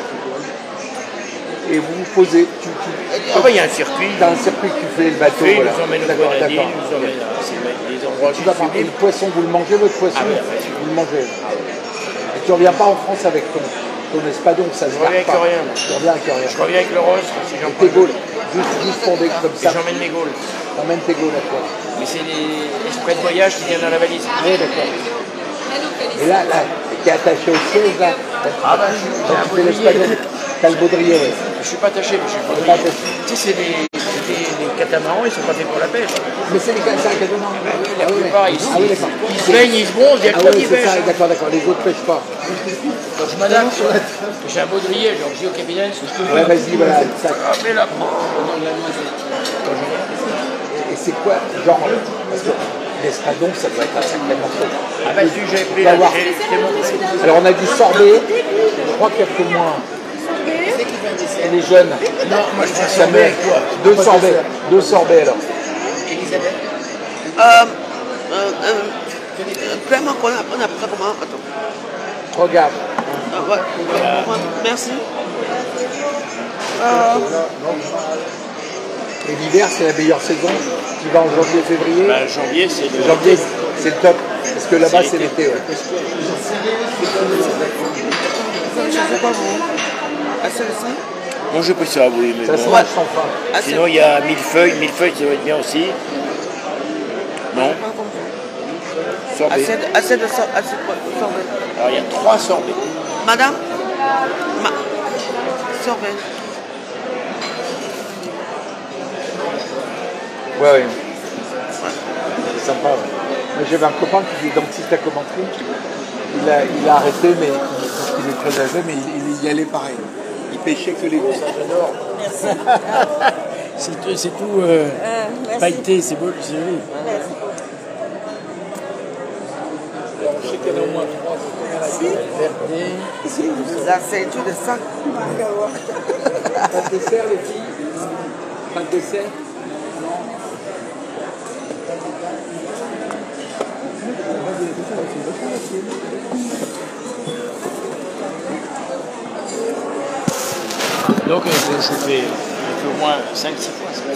Et vous vous posez, tu, tu, Ah bah il y a un circuit. tu as un circuit que tu fais le bateau. Il Voilà. nous emmène au D'accord, bord de la ville, d'accord. il nous emmène à c'est les endroits Tu vas pas- Et le poisson, vous le mangez, votre poisson? Ah, bien, bien. Vous le mangez. Et tu reviens pas en France avec ton, ton espadon, ça se Je reviens garde avec pas. rien. Tu reviens avec rien. Je reviens avec le rose, si j'en Tes gaules, juste, juste pour des comme Et ça. j'emmène mes gaules. T'emmènes tes gaules à toi. Mais c'est les exprès de voyage qui viennent dans la valise. Oui, d'accord. Et là, là, tu es attaché au siège, là. Ah bah je suis Donc, tu fais l'espadon. T'as le baudrier, ouais. Je suis pas attaché, mais je suis pas Pas attaché. Tu sais, c'est des, c'est des, des catamarans, ils sont pas faits pour la pêche. Mais c'est les cas, c'est un cadeau, non? La Ah oui, plupart, ils, ah oui, d'accord. ils se baignent, ils se bronzent, il y a Ah que toi oui, qui c'est pêches. ça, d'accord, d'accord. Les autres pêchent pas. Donc je m'adapte. J'ai un baudrier, donc je dis au capitaine, ce que je peux Ouais, faire. vas-y, voilà. Ça. Ah, mais là, Et c'est quoi, genre, parce que l'espadon, ça doit être un sacré morceau. ah bah si j'ai pris On va la voir. j'ai j'ai montré. Alors on a dit sorbet, je crois qu'il y a peu moins. Et les jeunes, Non, moi je prends ça sorbet met avec toi. deux sorbets, deux sorbets alors. Elisabeth. Euh, euh, euh, vraiment, on a, on a pris ça comment? Attends. Regarde, Ah, ouais. Ouais, merci. Euh, et l'hiver c'est la meilleure saison, qui va en janvier, février. Bah, janvier, c'est le. Janvier c'est le top, parce que là-bas c'est l'été. Ouais. je sais pas vous. Ah, c'est le sein? Moi j'ai pris ça, oui, mais Ça se bon. mange sans fin. Ah, c'est Sinon il y a millefeuille, millefeuille ça va être bien aussi. Non, pas comme ça. sorbet. Assez de, assez de, sor- assez de sorbet. Alors il y a trois sorbets. Madame? Ma... Sorbet. Ouais, ouais. C'est sympa. Ouais. Moi j'avais un copain qui est dentiste à Coventry. Il a, il a arrêté, mais parce qu'il est très âgé, mais il, il y allait pareil. Il pêchait que les gros. Ça j'adore. Merci. C'est tout, c'est tout euh, Euh, merci. pailleté, c'est beau, c'est joli. Merci. Je sais qu'il y en a au moins trois. La ceinture de sang. Pas de dessert, les filles? Pas de dessert? Donc, euh, je, je fais, je fais au moins cinq six fois. C'est vrai.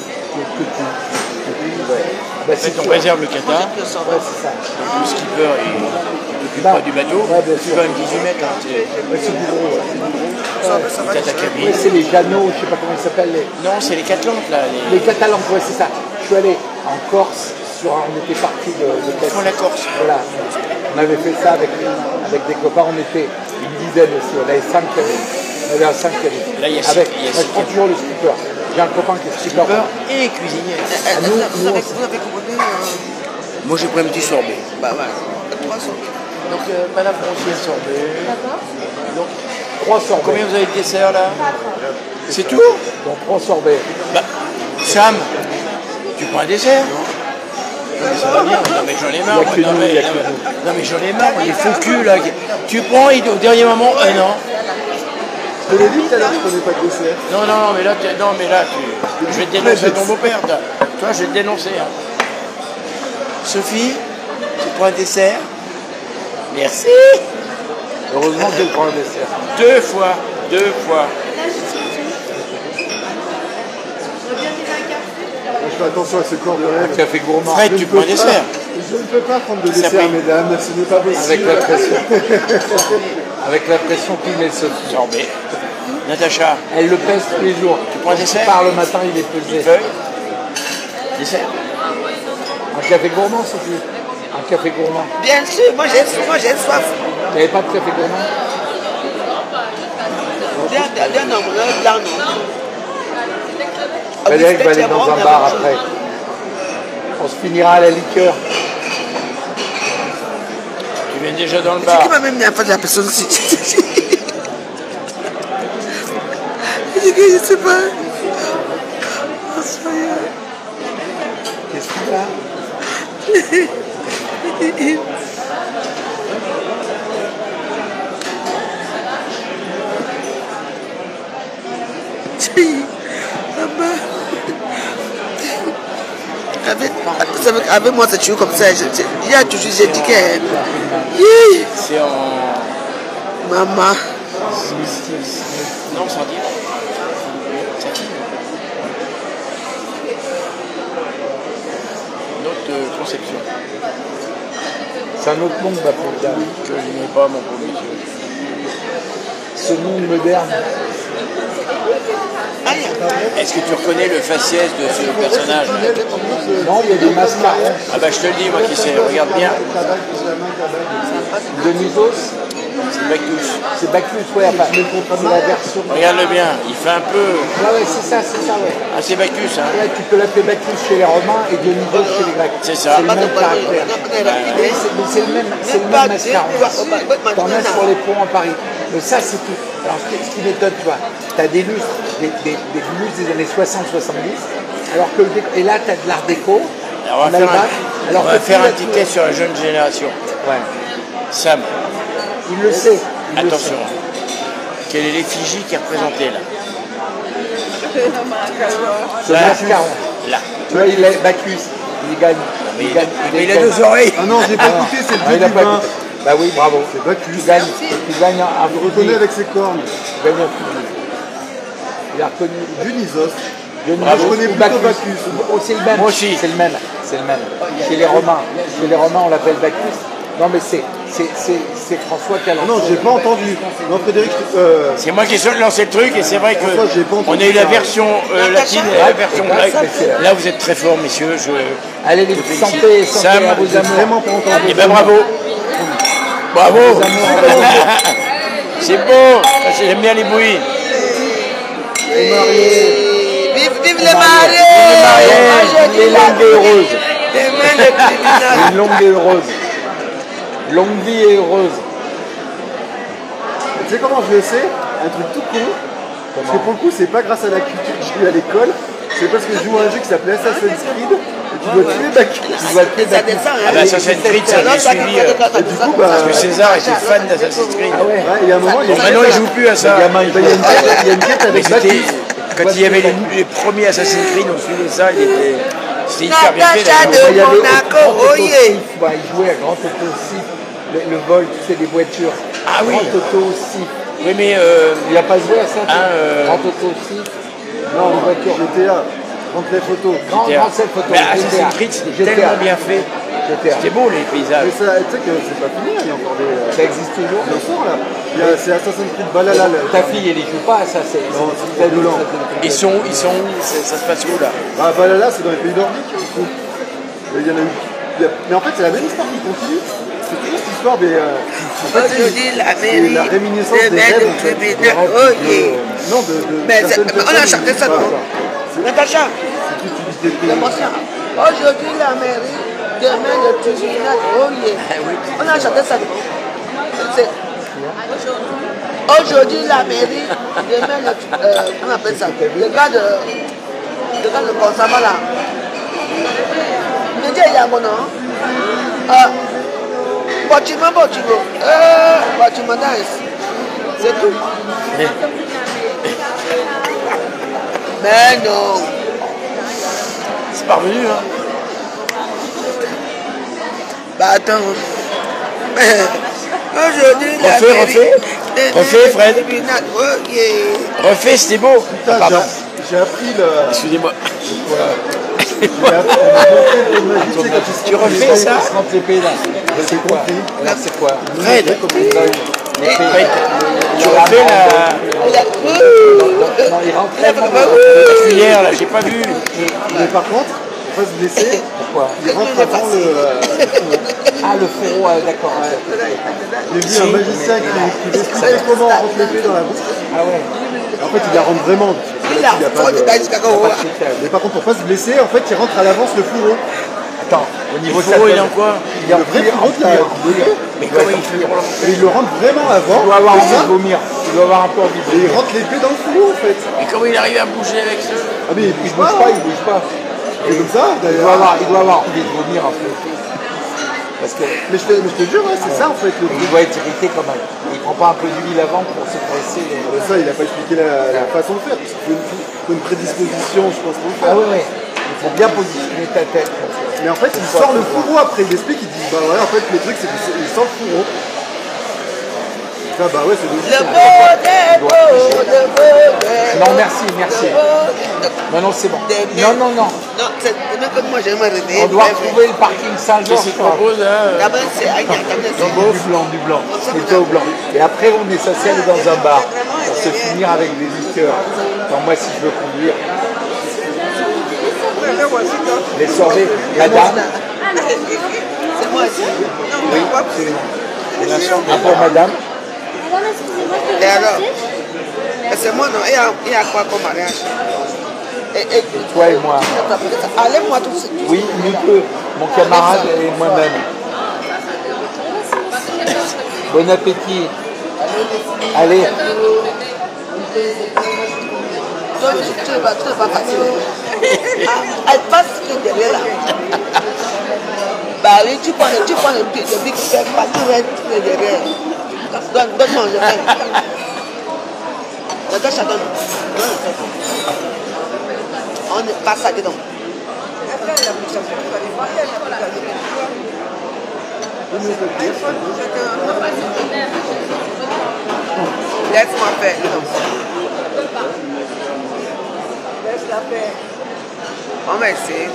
Bah, En fait, on réserve le kata. Ouais, c'est ça. Donc, le skipper il occupe Bah, pas du bateau. ouais, bien C'est sûr. quand même dix-huit mètres. Hein, c'est Ouais, c'est du gros. Ouais. Ça va, kata Ouais, cabine. c'est les Jeannot, je sais pas comment ils s'appellent. Les, Non, c'est les quatre lampes là. Les... les Catalans, ouais, c'est ça. Je suis allé en Corse, sur un- on était parti de, de Ils font la Corse. Voilà. On avait fait ça avec, avec des copains, on était une dizaine aussi, on avait cinq cabines. On avait un cinq cabines. Là, il y a six- avec, il y a moi, six je prends toujours le skipper. J'ai un copain qui est skipper. Skipper et cuisinier. Euh, nous, vous, nous, avez, on- vous avez commandé euh, Moi, j'ai pris un petit sorbet. bah ouais, trois sorbets. Donc, euh, madame Foncier, sorbet. Donc, Trois sorbets. combien vous avez de dessert là? C'est tout? Donc trois sorbets. Bah, Sam, tu prends un dessert? Non mais ça va bien, non mais j'en ai marre, Il y a que non, nous, mais, il y a non, que mais- non mais j'en ai marre, les faux culs là, tu prends et au dernier moment, euh, non. Je te l'ai dit tout à l'heure, je prenais pas de dessert. Non, non, non, mais là, t'es- non, mais là tu, je vais te dénoncer ton beau-père, toi, Toi, je vais te dénoncer. Hein. Sophie, tu prends un dessert? Merci. Heureusement que je prends un dessert. Deux fois, deux fois. Moi, je fais attention à ce corps de Un rêve. café gourmand. Fred, Je tu ne prends un peux pas- dessert? Je ne peux pas prendre de Ça dessert, brille. mesdames, ce n'est pas possible. Avec la pression. Avec la pression qu'il met Sophie. Sorbet. Natacha, Elle le pèse tous les jours. Tu prends un Quand dessert? il part le matin, il est pesé. feuille. Dessert. Un café gourmand, Sophie? Un café gourmand. Bien sûr, moi j'ai moi j'ai soif. Tu n'avais pas de café gourmand? Viens, viens dans mon blanc, non. Ah oui, Frédéric va peut-être aller qu'il y a dans vraiment un de la bar bonne après. chose. On se finira à la liqueur. Tu viens déjà dans le C'est bar. qui m'a même mis en face de la personne aussi. Je dis que je sais pas. Oh, soyez. Qu'est-ce qu'il a? Là-bas. Avec, vous savez, avec moi, c'est toujours comme ça. Je- je- Il y a toujours, j'ai dit que. Hi, C'est en. maman. Non, sans dire. C'est qui? Une autre euh, conception. C'est un autre monde, ma pauvre dame. Que je n'ai pas, mon pauvre monsieur. Ce monde moderne. Est-ce que tu reconnais le faciès de ce personnage? Non, il y a des mascarons. Ah bah je te le dis, moi qui sais, regarde bien. Denisos, C'est Bacchus. c'est Bacchus, ouais, enfin, c'est la version. Regarde-le bien, il fait un peu. Ouais, ouais, c'est ça, c'est ça, ouais. Ah, c'est Bacchus, hein. Ouais, tu peux l'appeler Bacchus chez les Romains et Dionysos chez les Grecs. C'est ça. C'est le même caractère. Oui, c'est- mais c'est le même, c'est le même mascaron. T'en as sur les ponts à Paris. Mais ça, c'est tout. Alors, ce qui, ce qui m'étonne, tu vois, t'as des lustres, des, des, des lustres des années soixante soixante-dix, alors que le déco- et là, t'as de l'art déco. Alors, on en va faire Alsace, un, alors on va que faire tout un là, petit tout- test sur la jeune génération. Ouais. Sam, Il le sait. il le attention. sait. Quelle est l'effigie qui est représentée là? Ce Là. mascaron. Là. Tu vois, il est Bacchus. Il gagne. Mais Il il, gagne. mais il a gagne. deux oreilles. Ah non, j'ai pas écouté, c'est Ah, le il dieu a du pas vin. écouté. Bah oui, bravo. C'est Bacchus. Tu gagnes, tu gagnes un, un Je reconnais fusil. avec ses cornes. Tu gagnes un fusil. Il a reconnu. Dionysos. Dionysos Bravo. Je connais ou plutôt Bacchus. Bacchus. Oh, c'est le même. Moi aussi. C'est le même. C'est le même. Chez les Romains, chez les Romains, on l'appelle Bacchus. Non, mais c'est c'est c'est c'est François qui a lancé. Non, j'ai pas entendu. Non, Frédéric, euh, C'est moi qui ai lancé le truc et c'est vrai que François, j'ai pas entendu on a eu la ça. version euh, latine et la version Ouais, grecque. c'est- c'est- Là vous êtes très forts messieurs. Je... Allez, les Je félicite. santé, santé Sam, à vos j'ai amours. vraiment pas entendu. Eh ben bravo. Bravo. C'est beau. J'aime bien les bruits. Vive, vive les Et mariés! longue et heureuse. Demain, le tribunal. Une longue et heureuse. Longue vie et heureuse. Tu sais comment je le sais? Un truc tout con. Parce que pour le coup, c'est pas grâce à la culture que j'ai eu à l'école, c'est parce que je joue à un jeu qui s'appelait Assassin's Creed, et tu dois tuer Baki. Tu dois tuer Ça Baki. descend, Ah hein. bah Assassin's Creed, ça j'ai suivi. euh, Et du coup, bah, Parce que César était fan d'Assassin's Creed. Ah ouais, ouais, et à un moment, il y a Bon, maintenant il joue plus à ça. il y a une quête, il y a une quête Mais avec c'était Baki. quand il y avait les, les premiers Assassin's Creed, on suivait ça, il était. C'était hyper bien fait. Natacha d'ailleurs. de Il y avait Monaco, Grand Auto oyez. Sif, bah, il jouait à Grand Auto Sif, le, le vol, tu sais, des voitures. Ah oui. Grand Auto Sif. Oui, mais euh, Il n'a pas joué à ça, toi Ah, euh, Grand Auto Sif. Non, les voitures. G T A, trente les photos. Grand, G T A. grand cette photo. mais G T A. Assassin's Creed, c'était G T A. tellement bien fait. G T A. C'était beau les Mais paysages. ça, tu sais que c'est pas fini, hein, il y a encore des. Ça existe toujours. Il en sort là. Il y a- C'est Assassin's Creed Valhalla. là. Ta fille, elle y joue pas à ça, c'est. Non, c'est- c'est trop lent. Ils sont, ils sont où C'est- Ça se passe où là Ah, Valhalla, c'est dans les pays nordiques, du coup. Mais il y en a eu. il y a- Mais en fait, c'est la même histoire qui continue. C'est toujours cette histoire des. euh, En fait, Aujourd'hui, la c'est mairie la réminiscence de des mettre rêves. au en fait. tribunal. Des rêves Oh, de- yeah. Non, de. de Mais c'est- certaines mais on a personnes, chanté ça, voilà, non C'est- Natacha, c'est tout utilisé des pays. l'émotion. Aujourd'hui, la mairie, demain, le tribunal. Oh, yeah. On a chanté ça, non C'est- Aujourd'hui, la mairie, demain, le, euh, on appelle ça, le gars de, le gars de Consama, là. Le gars, il y a un bon nom. Ah, bâtiment, bâtiment. Euh, bâtiment dance. C'est tout. Mais non. C'est parvenu, hein Bah attends. Aujourd'hui, la Refais, mairie, refais. demain, Refais, le Fred. tribunal. Oh, yeah. Refait, c'était beau. Putain, Ah, pardon. j'ai- J'ai appris le. Excusez-moi. J'ai appris on m'a montré le magie, tu sais, quand ils se Tu rentrent refais les ça Ils se rentrent l'épée là. C'est quoi Là, c'est quoi Fred, L'épée. Fred, tu refais la, Il a- Non, il rentre Il a- la cuillère là, j'ai pas vu. Mais par contre, faut pas se blesser. Pourquoi Il rentre avant le. euh, Ah, le fourreau, ah, d'accord. J'ai vu un magicien qui, qui expliquait comment on rentre l'épée dans la bouche. Ah ouais. En fait, il la rentre vraiment. parce que Il là, a il y a pas froid de- de taille jusqu'à quand. Mais par contre, pour pas se blesser, en fait, il rentre à l'avance le fourreau. Attends, au Le niveau de fourreau, il est sa en quoi Il est en Le vrai cuir, en fourreau de la cuir. de l'épée. Mais comment il fait pour le Et il le rentre vraiment avant. Il doit avoir comme envie ça, de vomir. Il doit avoir un peu envie de Et il vomir. rentre l'épée dans le fourreau, en fait. Mais comment il arrive à bouger avec ce Ah, mais il Il bouge bouge pas. pas, il bouge pas. Et comme ça, Il doit d'ailleurs. avoir, il doit avoir envie de vomir un peu. Parce que Mais je te, mais je te jure, ouais, c'est ça en fait le il truc. doit être irrité quand même. Il prend pas un peu d'huile avant pour se presser les... Mais ça, il a pas expliqué la, la façon de faire. Parce qu'il faut une, faut une prédisposition, je pense, pour le Ah faire. ouais, ouais. Il faut bien positionner ta tête. Mais en fait, il sort le fourreau après. Il explique, il dit bah ouais, en fait, le truc, c'est qu'il sort le fourreau. Ça, bah ouais, c'est logique. Le beau des beaux, le beau des Non, merci, merci. Non, non, c'est bon. Non, non, non. Non, c'est même comme moi, j'aime arrêter. On doit retrouver le parking Saint-Georges. Qu'est-ce qu'il propose hein D'abord, c'est Agnès, Agnès. Du blanc, du blanc. Et toi au blanc. Et après, on est censé aller dans un bar pour se finir avec des liqueurs. Enfin, moi, si je veux conduire. Les soirées, madame. C'est moi aussi. Oui, absolument. Ah, pour madame. Madame, excusez-moi, je peux Et vous alors passer? Et c'est moi, non. Il y a, il y a quoi comme mariage et, et, Toi et moi. Allez-moi tout de suite. Oui, nous deux. Mon camarade et moi-même. Bon appétit. Allez. Donc, tu vas, tu vas passer. Ah, elle passe qui est derrière là. Bah oui, tu prends le, tu prends le pied, le big step, pas tu restes derrière. Donne, donne-moi, je fais. Natacha, donne. Donne, on ne passe ça dedans. Laisse-moi faire. Laisse-la faire. On va essayer.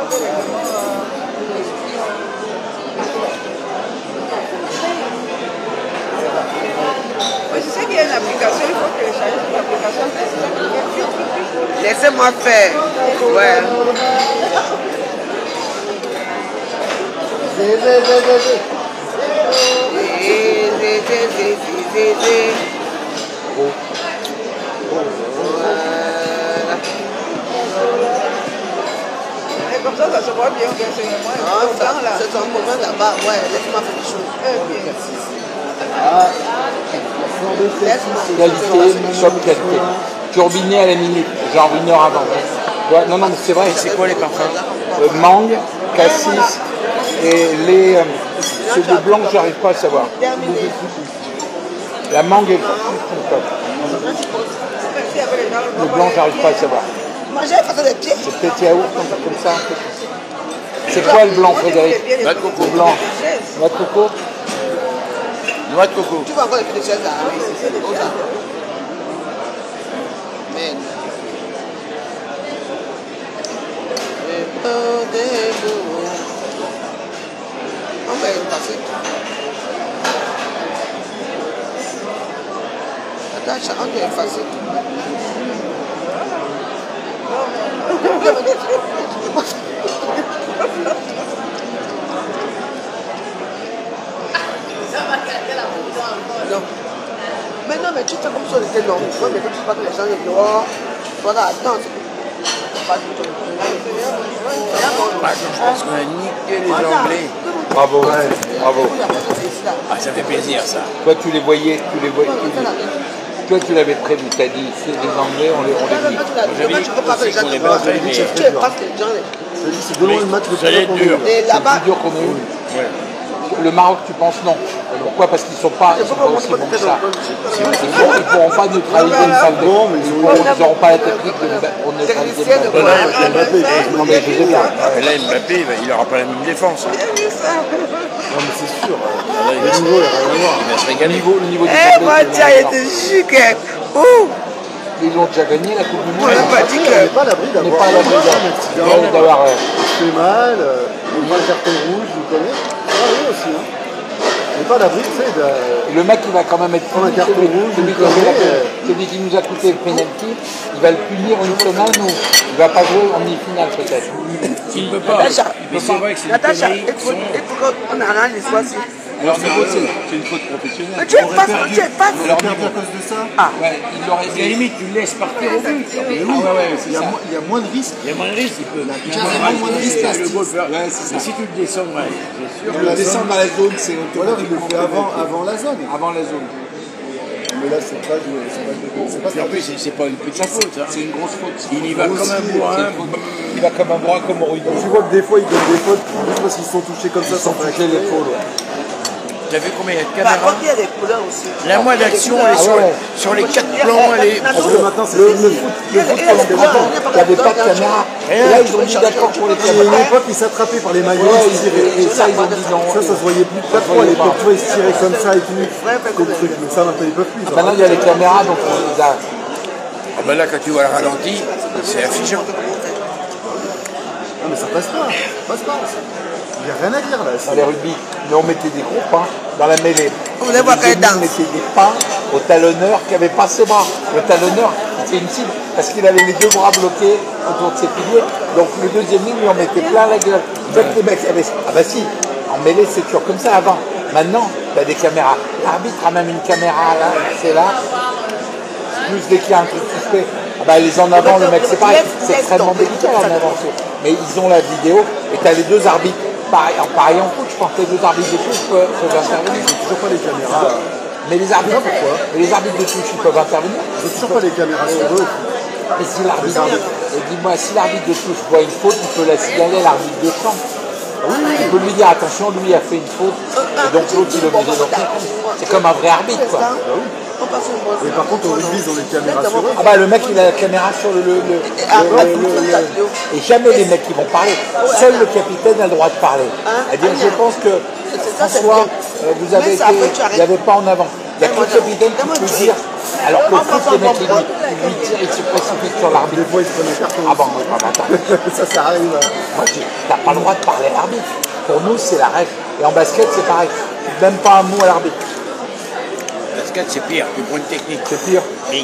Mais je sais qu'il y a une application, il faut télécharger cette application. Laissez-moi faire. Ouais. Zé, zé, zé, zé, zé. Zé, zé, zé, zé, zé, zé. Voilà. Et comme ça, ça se voit bien que c'est moi. Ah, C'est ça, temps là. c'est un moment là-bas. Ouais, laisse-moi faire des choses. Eh bien. Laisse-moi. Qualité, shop qualité. turbiné à la minute, genre une heure avant. Ouais, non, non, mais c'est vrai. C'est quoi les parfums? Euh, mangue, cassis et les. Euh, c'est le blanc que j'arrive pas à savoir. La mangue est plus top. Le blanc, j'arrive pas à savoir. C'est peut-être yaourt, un truc comme ça. C'est quoi le blanc, Frédéric? Noix de coco. Le blanc. Noix de coco? Noix de coco. Tu vas encore les petites chaises là, oui, c'est comme ça. Mais. On va y passer. Attends, on va y passer. Non. Mais non, mais tu fais comme ça, on était non. Moi, mais quand tu parles de les gens, ils disent, oh, voilà, attends. Ah, je pense qu'on a niqué les Anglais. Bravo, bravo. Ah, ça fait plaisir, ça. Toi, tu les voyais, tu les voyais. Tu, toi, tu l'avais prévu, tu as dit, c'est des Anglais, on les, on les dit. J'avais dit aussi qu'on les battrait, mais Tu passes les gens. C'est de loin le match le ça allait être dur. Et C'est là-bas, le plus dur qu'on ait eu. Ouais. Le Maroc, tu penses non. Pourquoi? Parce qu'ils ne sont pas, ils sont pas aussi bons que ça. Ils ne pourront pas neutraliser une salle de Bon, mais Ils n'auront pas la technique de, pour neutraliser une salle de Là, Non, mais je sais pas. et là, Mbappé, il n'aura pas la même défense. Non, mais c'est sûr. Là, il va se niveau, il y a rien à voir. il va se Le régaler. niveau, le niveau du eh, Anglais, moi, c'est tiens, il énorme. était chic. Ouh, Ils ont déjà gagné la Coupe du Monde. on n'a pas dit On n'est que. pas à l'abri On n'est d'avoir pas à l'abri un d'avoir- accident, d'avoir. euh, on fait mal, euh, on voit le carton rouge, vous connaissez. Ça arrive aussi. Hein. On n'est pas à l'abri, tu sais, de... Le mec, il va quand même être Prends un puni. carton Celui, rouge, celui une qui a fait la- connerie, celui qui nous a coûté le penalty, il va le punir une semaine ou il va pas jouer en demi-finale peut-être. Il ne peut pas. Natacha, Mais c'est vrai que c'est une Natacha, connerie. il faut il faut qu'on arrange l'histoire ci. Alors, c'est c'est une faute professionnelle. Mais tu es pas, tu es pas. On a perdu à cause de ça. Ouais, il aurait À la limite, tu le laisses partir au but. Mais oui, il, y a moins, il y a moins de risques. Il y a moins de risque, il peut. Il y a carrément moins de risques. le golfeur. Ouais, c'est Mais ça. si tu le descends, ouais, c'est sûr. Le descendre dans la zone, c'est Ou alors il le fait avant, avant la zone. avant la zone. Mais là, c'est pas joué. C'est pas, c'est pas Puis en plus, c'est c'est pas une petite faute. Hein. C'est une grosse faute. Il y va comme un bourrin. Il va comme un bras comme au rugby. Tu vois que des fois, ils donnent des fautes juste parce qu'ils se sont touchés comme ça sans faire Toucher exprès. l'épaule. T'as vu combien il y a de Par caméras? contre, il y a des couleurs aussi. La moindre action, elle est Ah sur, ouais. sur les quatre plans, elle est. Parce que maintenant, c'est Le, le fini. foot, le foot pendant longtemps, il n'y avait pas de caméra. Et là, ils ont dit d'accord pour les Il y a une caméras. époque, ils s'attrapaient par les maillots, Ouais, ils se et, tiraient. et ça, ils ont dit non. Ça, ça se voyait plus. Pas trop à l'époque, tu vois, ils se tiraient comme ça et tout. Comme truc. Mais ça, maintenant, ils peuvent plus. Maintenant, il y a les caméras, donc on les a. Ah ben là, quand tu vois le ralenti, c'est affichant. Non, mais ça passe pas. Ça passe pas. Il n'y a rien à dire là. Dans les rugby, mais on mettait des gros pains dans la mêlée. On voulait voir Les qu'elle danse. ennemis mettaient des pains au talonneur qui n'avait pas ses bras. Le talonneur, c'était une cible parce qu'il avait les deux bras bloqués autour de ses piliers. Donc le deuxième ligne, lui en mettait plein la gueule. Donc les mecs avaient. Ah bah si, en mêlée, c'est toujours comme ça avant. Maintenant, tu as des caméras. L'arbitre a même une caméra là, c'est là. Plus dès qu'il y a un truc suspect, ah bah, les en avant, le mec, c'est pareil. C'est extrêmement délicat en avant. Mais ils ont la vidéo et tu as les deux arbitres. Pareil, en pareil en foot, je pense que les deux arbitres de touche peuvent, peuvent intervenir. Ils n'ont toujours pas les caméras. Mais les arbitres, Pourquoi mais les arbitres de touche, ils peuvent intervenir. Ils n'ont toujours pas les caméras sur eux. Et si l'arbitre, et dis-moi, si l'arbitre de touche voit une faute, il peut la signaler à l'arbitre de champ. Oui, oui, il peut lui dire attention, lui a fait une faute, et donc l'autre il est obligé d'en tenir compte. C'est comme un vrai arbitre, quoi. Mais par contre, au rugby, ils ont les caméras sur eux. Ah bah le mec il a la caméra sur le... le, le, le- le- le- et jamais les mecs qui vont parler. Seul le capitaine a le droit de parler. C'est-à-dire je pense que François, euh, vous avez été... Il n'y avait pas en avant. Il n'y a que le capitaine qui peut dire... Alors que le foot, les mecs ils lui, ils lui tirent, ils se précipitent sur l'arbitre. Des fois, ils se prennent un carton. Ah bon, ah bah, attends. Ça, ça arrive. Moi, j'ai- t'as pas le droit de parler à l'arbitre. Pour nous, c'est la règle. Et en basket, c'est pareil. Même pas un mot à l'arbitre. Basket, c'est pire, tu prends une technique. C'est pire. Bing.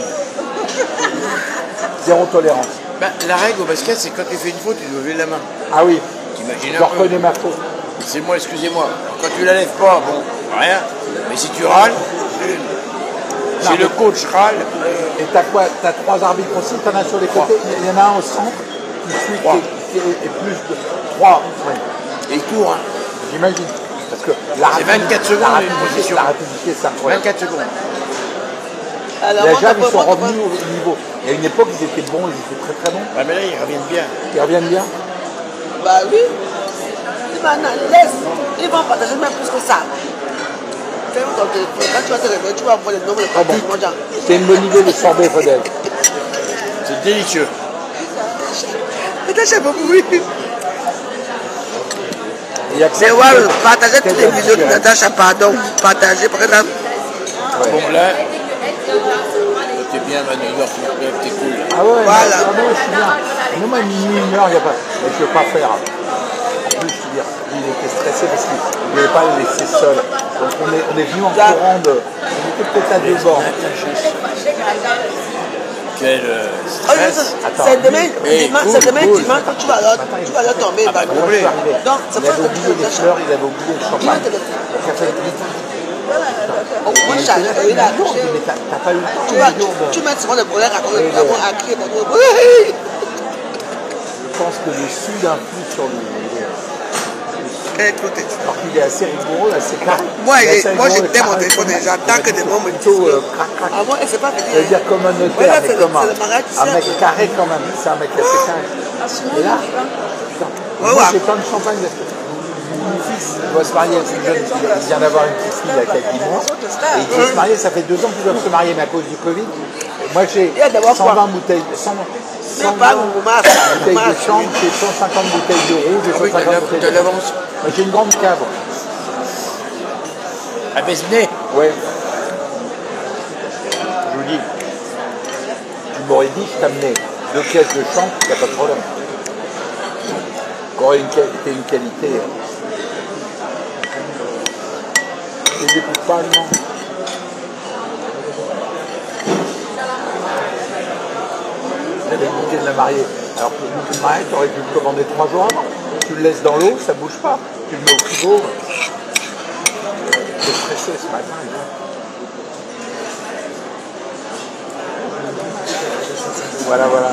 Zéro tolérance. Ben, la règle au basket, c'est quand tu fais une faute, tu dois lever la main. Ah oui, T'imagines je un peu. reconnais ma faute. C'est moi, excusez-moi. Quand tu la lèves pas, bon, rien. Mais si tu râles, si Non, le mais- coach râle, Et t'as quoi? T'as trois arbitres aussi, t'en as sur les côtés. Il y en a un au centre qui suit Trois. qui, qui est, est plus de trois. Ouais. il court, hein. J'imagine. Parce que la C'est rapidité- vingt-quatre secondes, la une rapidité, position. la rapidité, c'est incroyable. vingt-quatre secondes. Alors, La moi, Jave, moi, ils sont moi, revenus au niveau. Il y a une époque, ils étaient bons, ils étaient très très bons. Ouais, mais là, ils reviennent bien. Ils reviennent bien. Bah oui. Et maintenant, laisse. Ils vont partager même plus que ça. Fais-moi ton téléphone. Quand tu vas te réveiller, tu vas voir le nombre de Ah bon. partagements. Genre. C'est une bonne idée de sorbet, Fadel. C'est délicieux. Peut-être j'ai beaucoup oui. Il y a que ça C'est qui ouais, fait- partager toutes les qui fait vidéos de la différence. Natacha, pardon. Partager, par exemple. Bon, là, t'es bien, Manu, York, t'es cool. Ah ouais, Voilà. non, non, je suis bien. Non, moi, minuit, une heure, il n'y a pas. Mais je ne veux pas faire. En plus, je veux dire, il était stressé parce qu'il ne voulait pas le laisser seul. Donc on est, on est venu en Ça- courant de. On était peut-être à deux bords. Quel euh, Oh, je stress. sais, Attends. c'est demain, Hey, dimanche, cool, c'est demain, cool. dimanche, quand tu vas là, tu vas là tomber. Ah, bah, bah, Moi, je suis arrivé. Donc, c'est Il pas avait que oublié les fleurs, il avait oublié le champagne. Dis-le, Donc, il a fait le lit. Oh, moi, je suis arrivé, il a touché. Mais t'as t'as pas eu le temps, Tu il vas, est lourd. tu mets sur le colère à cause de Oui, la oui. à crier, bah, oui. Je pense que le sud influe sur lui. Écoutez. Alors qu'il est assez rigoureux, assez carré. Moi, Il est assez moi, rigoureux, j'étais mon carré, téléphone et j'attends que des mots me disent plutôt, euh, que. crac, crac. Ah, moi, c'est pas Ça veut venir. dire comme un notaire, Voilà, mais c'est le- comme un, c'est le mariage, tu un sais, mec après. carré quand même. C'est un mec assez carré. Et là, putain, Ouais, moi ouais. j'ai plein de champagne. Parce que mon fils doit se marier avec une jeune fille. Il vient d'avoir une petite fille il y a quelques mois. Et il veut se marier, ça fait deux ans qu'ils doivent se marier, mais à cause du Covid. Moi j'ai Il y a d'abord cent vingt quoi bouteilles, cent, Non, pas mon masque. bouteilles de chambre, j'ai cent cinquante bouteilles de rouge, j'ai Ah oui, cent cinquante t'as bouteilles t'as de l'avance. Moi, j'ai une grande cave. À Besnay. Ouais. Je vous dis, tu m'aurais dit, je t'amenais deux caisses de champ, il n'y a pas de problème. Qui aurait une qualité, une qualité. Je les écoute pas allemand. J'avais goûté de la mariée. Alors que le goûter de mariée, tu aurais dû le commander trois jours avant. Tu le laisses dans l'eau, ça bouge pas. Tu le mets au frigo. J'étais stressé ce matin. Voilà, voilà.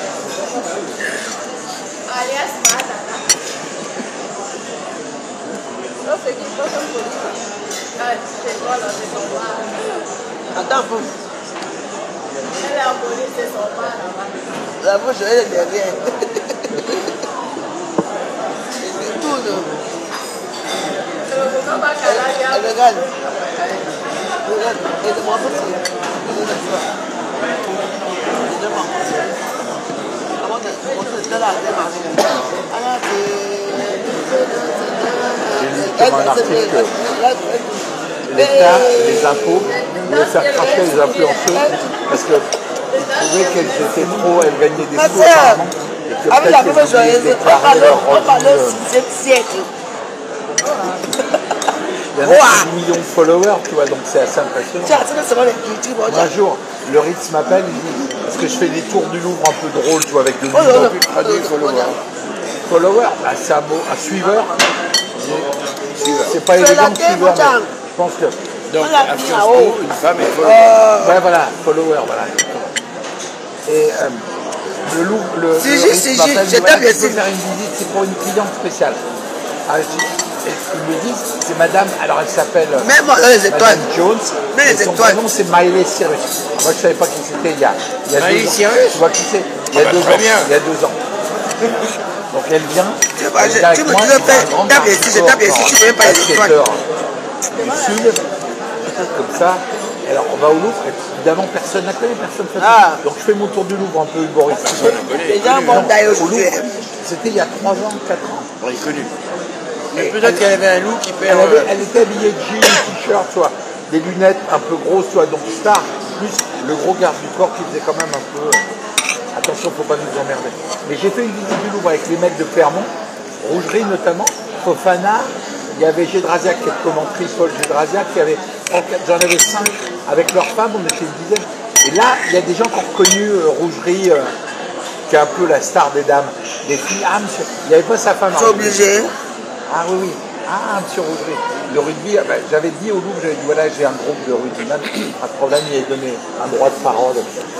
Attends un peu. La bouche, elle est derrière. Elle tourne. Elle regarde. Regarde. Elle demande pas si. Elle demande. Avant de monter de là, elle demande. Alors, J'ai lu comme un article que l'État, les impôts, voulaient faire cracher les influenceuses parce que ils trouvaient qu'elles étaient trop, elles gagnaient des ma sous soeur, apparemment. Et que avec la peut-être même qu'elles voulaient joyeuse, on déclarer parlait, leurs on parlait au revenus. sixième siècle. Il y en a qui ont dix millions de followers, tu vois, donc c'est assez impressionnant. Tiens, c'est seulement les cultures. Moi, un jour, le Ritz m'appelle, il dit, parce que je fais des tours du Louvre un peu drôles, tu vois, avec de Oh là là. l'humour. Traduit follower. Follower, bah, c'est un mot, un suiveur. C'est pas Fais la élégant, tête, suiveur, mon Jean. mais je pense que... Donc, Voilà, à Sciences là-haut. Po, une femme est folle. Ouais, voilà, follower, voilà. Et euh, le Louvre, le, C'est le juste, Ritz c'est m'appelle, juste, me dit, je voilà, tape tu ici. peux faire une visite, c'est pour une cliente spéciale. Ah, je- et ils me disent, c'est madame, alors elle s'appelle euh, Même moi, les étoiles. Madame Jones, Mais les et son étoiles. prénom c'est Miley Cyrus. Moi je savais pas qui c'était il y a, il y a Miley deux ans. Cyrus Tu vois qui c'est Il y a Ah bah, deux très ans. bien. Il y a deux ans. Donc elle vient. Tu vois, elle je- vient avec tu me moi, dis, c'est fais- un grand tape ici, je article tape ici, tu peux même pas les étoiles. basketteur du Sud. Comme ça. Alors on va au Louvre, et évidemment personne n'a connu, personne ne Ah. Donc je fais mon tour du Louvre un peu humoristique. Les gens vont d'ailleurs Au au Louvre, Louvre. c'était il y a trois ans, quatre ans. On est connu. Mais peut-être qu'elle avait un look qui Elle, perd. avait- euh, elle était habillée de jeans, t-shirt, tu vois, des lunettes un peu grosses, tu vois, donc star, plus le gros garde du corps qui faisait quand même un peu. euh, attention, faut pas nous emmerder. Mais j'ai fait une visite du Louvre avec les mecs de Clermont, Rougerie notamment, Fofana, il y avait Gédrasiac qui est commentrice, Paul Gédrasiac, qui avait, j'en avais cinq avec leurs femmes, on était une dizaine. Et là, il y a des gens qui ont reconnu euh, Rougerie, euh, qui est un peu la star des dames, des filles. Ah, monsieur, il n'y avait pas sa femme. C'est obligé. Ah oui, oui. Ah, monsieur Rougerie. Le rugby, ah ben, j'avais dit au Louvre, j'avais dit voilà, j'ai un groupe de rugbyman. Pas de problème, il a donné un droit de parole.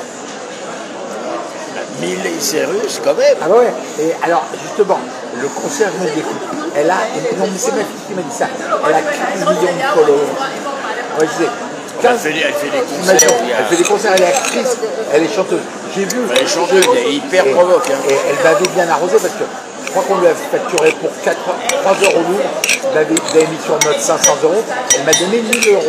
Miley Cyrus, quand même. Ah bah ouais. Et alors, justement, le concierge me dit écoute, elle a. Non, mais c'est ma fille qui m'a dit ça. Elle a quinze millions de followers. Ouais, je disais, quinze. Elle fait, elle fait des Imagine, concerts. il y a- elle fait des concerts, elle est actrice, elle est chanteuse. J'ai vu. Elle est chanteuse, elle est hyper Et- provoque. Hein. Et elle m'avait bien arrosé parce que je crois qu'on lui a facturé pour quatre, trois heures au Louvre. Elle avait, elle avait mis sur notre cinq cents euros. Elle m'a donné mille euros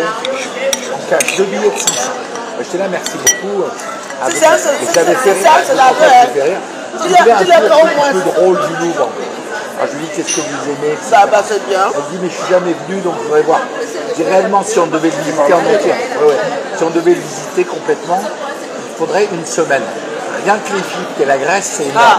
en cash, deux billets de six cents. Moi, j'étais là, merci beaucoup. Ah, C'est ça, et c'est- ça avait c'est- fait c'est ça, rire. c'est la Ça vraie, avait hein. fait rire. Tu Je l'as- voulais un tu peu l'as le fait au truc moins. plus drôle du Louvre. Alors, je lui dis qu'est-ce que vous aimez, et cetera. Bah, bah, c'est bien. Elle dit mais je suis jamais venu donc je voudrais voir. Je dis réellement si on devait le visiter en entier, ouais, ouais. Si on devait le visiter complètement, il faudrait une semaine. Rien que l'Égypte et la Grèce, c'est énorme. Ah.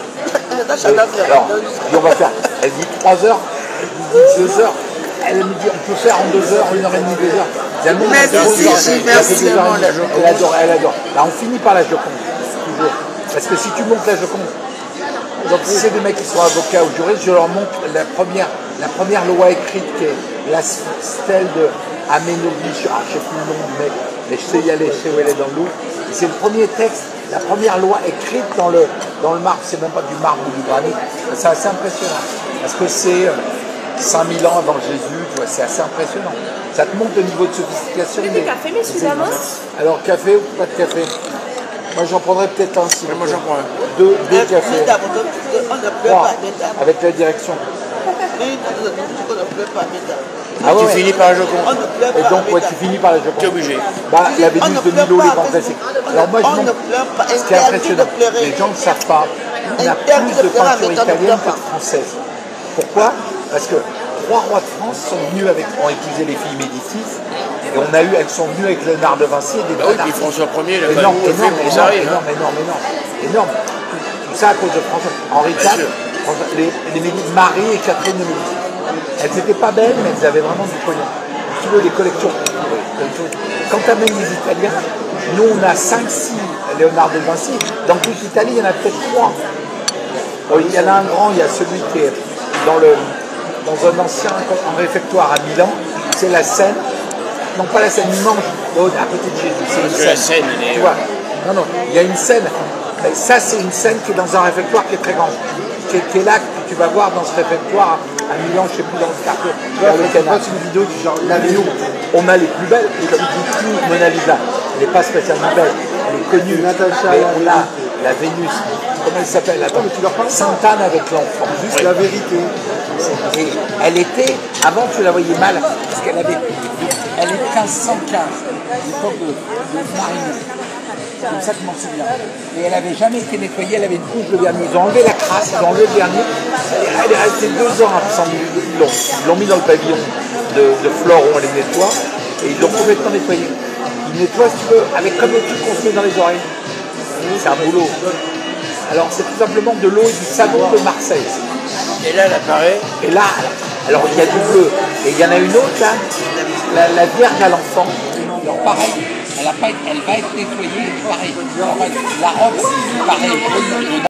Là, Et j'adore faire. alors, je dis on va faire. Elle dit trois heures, je lui dis deux heures. Elle me dit on peut faire en deux heures, une heure et demie, deux heures. Finalement, on a Merci, fait deux heures, Gilles, elle a fait merci. deux heures et demie. Elle adore, elle adore. Là on finit par la Joconde, toujours. Parce que si tu montes la Joconde, donc si c'est des mecs qui sont avocats ou juristes, je leur montre la première, la première loi écrite qui est la stèle de Aménovic, ah, je ne sais plus le nom du mec, mais je sais y aller, je sais où elle est dans le Louvre. Et c'est le premier texte, la première loi écrite dans le, dans le marbre, c'est même pas du marbre ou du granit. C'est assez impressionnant. Parce que c'est euh, cinq mille ans avant Jésus, tu vois, c'est assez impressionnant. Ça te montre le niveau de sophistication. Vous voulez des cafés, messieurs, dames? Alors, café ou pas de café? Moi j'en prendrais peut-être un si. Mais moi, j'en prends un. Deux, deux Mais cafés. d'abord, on ne pleure Trois, pas, mesdames. avec la direction. Mais on ne pleure pas, mesdames. Ah tu ouais. finis par la Joconde. On ne pleure Et pas, donc, ouais, mesdames. tu finis par la Joconde. T'es obligé. Bah, la On Vénus ne de pleure Milo, pas, les grands parce classiques. qu'on- Alors, moi, je on montre ne pleure pas. ce qui est Interdit impressionnant. de pleurer. Les gens ne savent pas. On a Interdit plus de de pleurer, peinture mais on ne italienne pleure que pas. française. Pourquoi? Parce que trois rois de France sont venus avec, ont épousé les filles Médicis. Et on a eu, elles sont venues avec Léonard de Vinci et des Bah oui, tas puis d'artistes. François Premier, il a pas Énorme, eu le énorme, film, énorme, ça arrive. énorme, énorme, énorme, énorme. Tout ça à cause de François. Henri Bien quatre, sûr. François- les, les Médicis, Marie et Catherine de Médicis. Elles n'étaient pas belles, mais elles avaient vraiment du pognon. Si tu veux, les collections. Quand tu amènes les Italiens, nous on a cinq six Léonard de Vinci. Dans toute l'Italie, il y en a peut-être trois. Bon, il y en a un grand, il y a celui qui est dans, le, dans un ancien en réfectoire à Milan, c'est la Seine. Non, pas la Seine, il mange à côté de Jésus. C'est une que la scène. Seine, elle est- Tu vois, non, non, il y a une scène. Mais ça, c'est une scène qui est dans un réfectoire qui est très grand. Qui est, qui est là, que tu vas voir dans ce réfectoire à Milan, je ne sais plus, dans ce quartier. Vers le canal. C'est une vidéo du genre, la Nous, on a les plus belles, et comme dit tout, Mona Lisa, elle n'est pas spécialement belle, elle est connue, Natacha, mais la on a la Vénus, comment elle s'appelle? Attends, mais tu leur parles pas. Sainte-Anne avec l'enfant. juste la vérité. Et elle était, avant tu la voyais mal, parce qu'elle avait, elle est quinze cent quinze, l'époque de, de Marinus. C'est comme ça que je m'en souviens. Et elle n'avait jamais été nettoyée, elle avait une couche de vernis. Ils ont enlevé la crasse, ils ont enlevé le vernis. Elle est, elle est restée deux ans absente. Ils l'ont, ils l'ont mis dans le pavillon de, de Flore où on les nettoie, et ils l'ont complètement nettoyé. Ils nettoient, si tu veux, avec comme le truc qu'on se met dans les oreilles. C'est un boulot. Alors c'est tout simplement de l'eau et du savon de Marseille. Et là, elle apparaît. Et là, alors il y a du bleu. Et il y en a une autre là, la, la Vierge à l'enfant. Alors pareil, elle, a pas, elle va être nettoyée, pareil. La robe, pareil.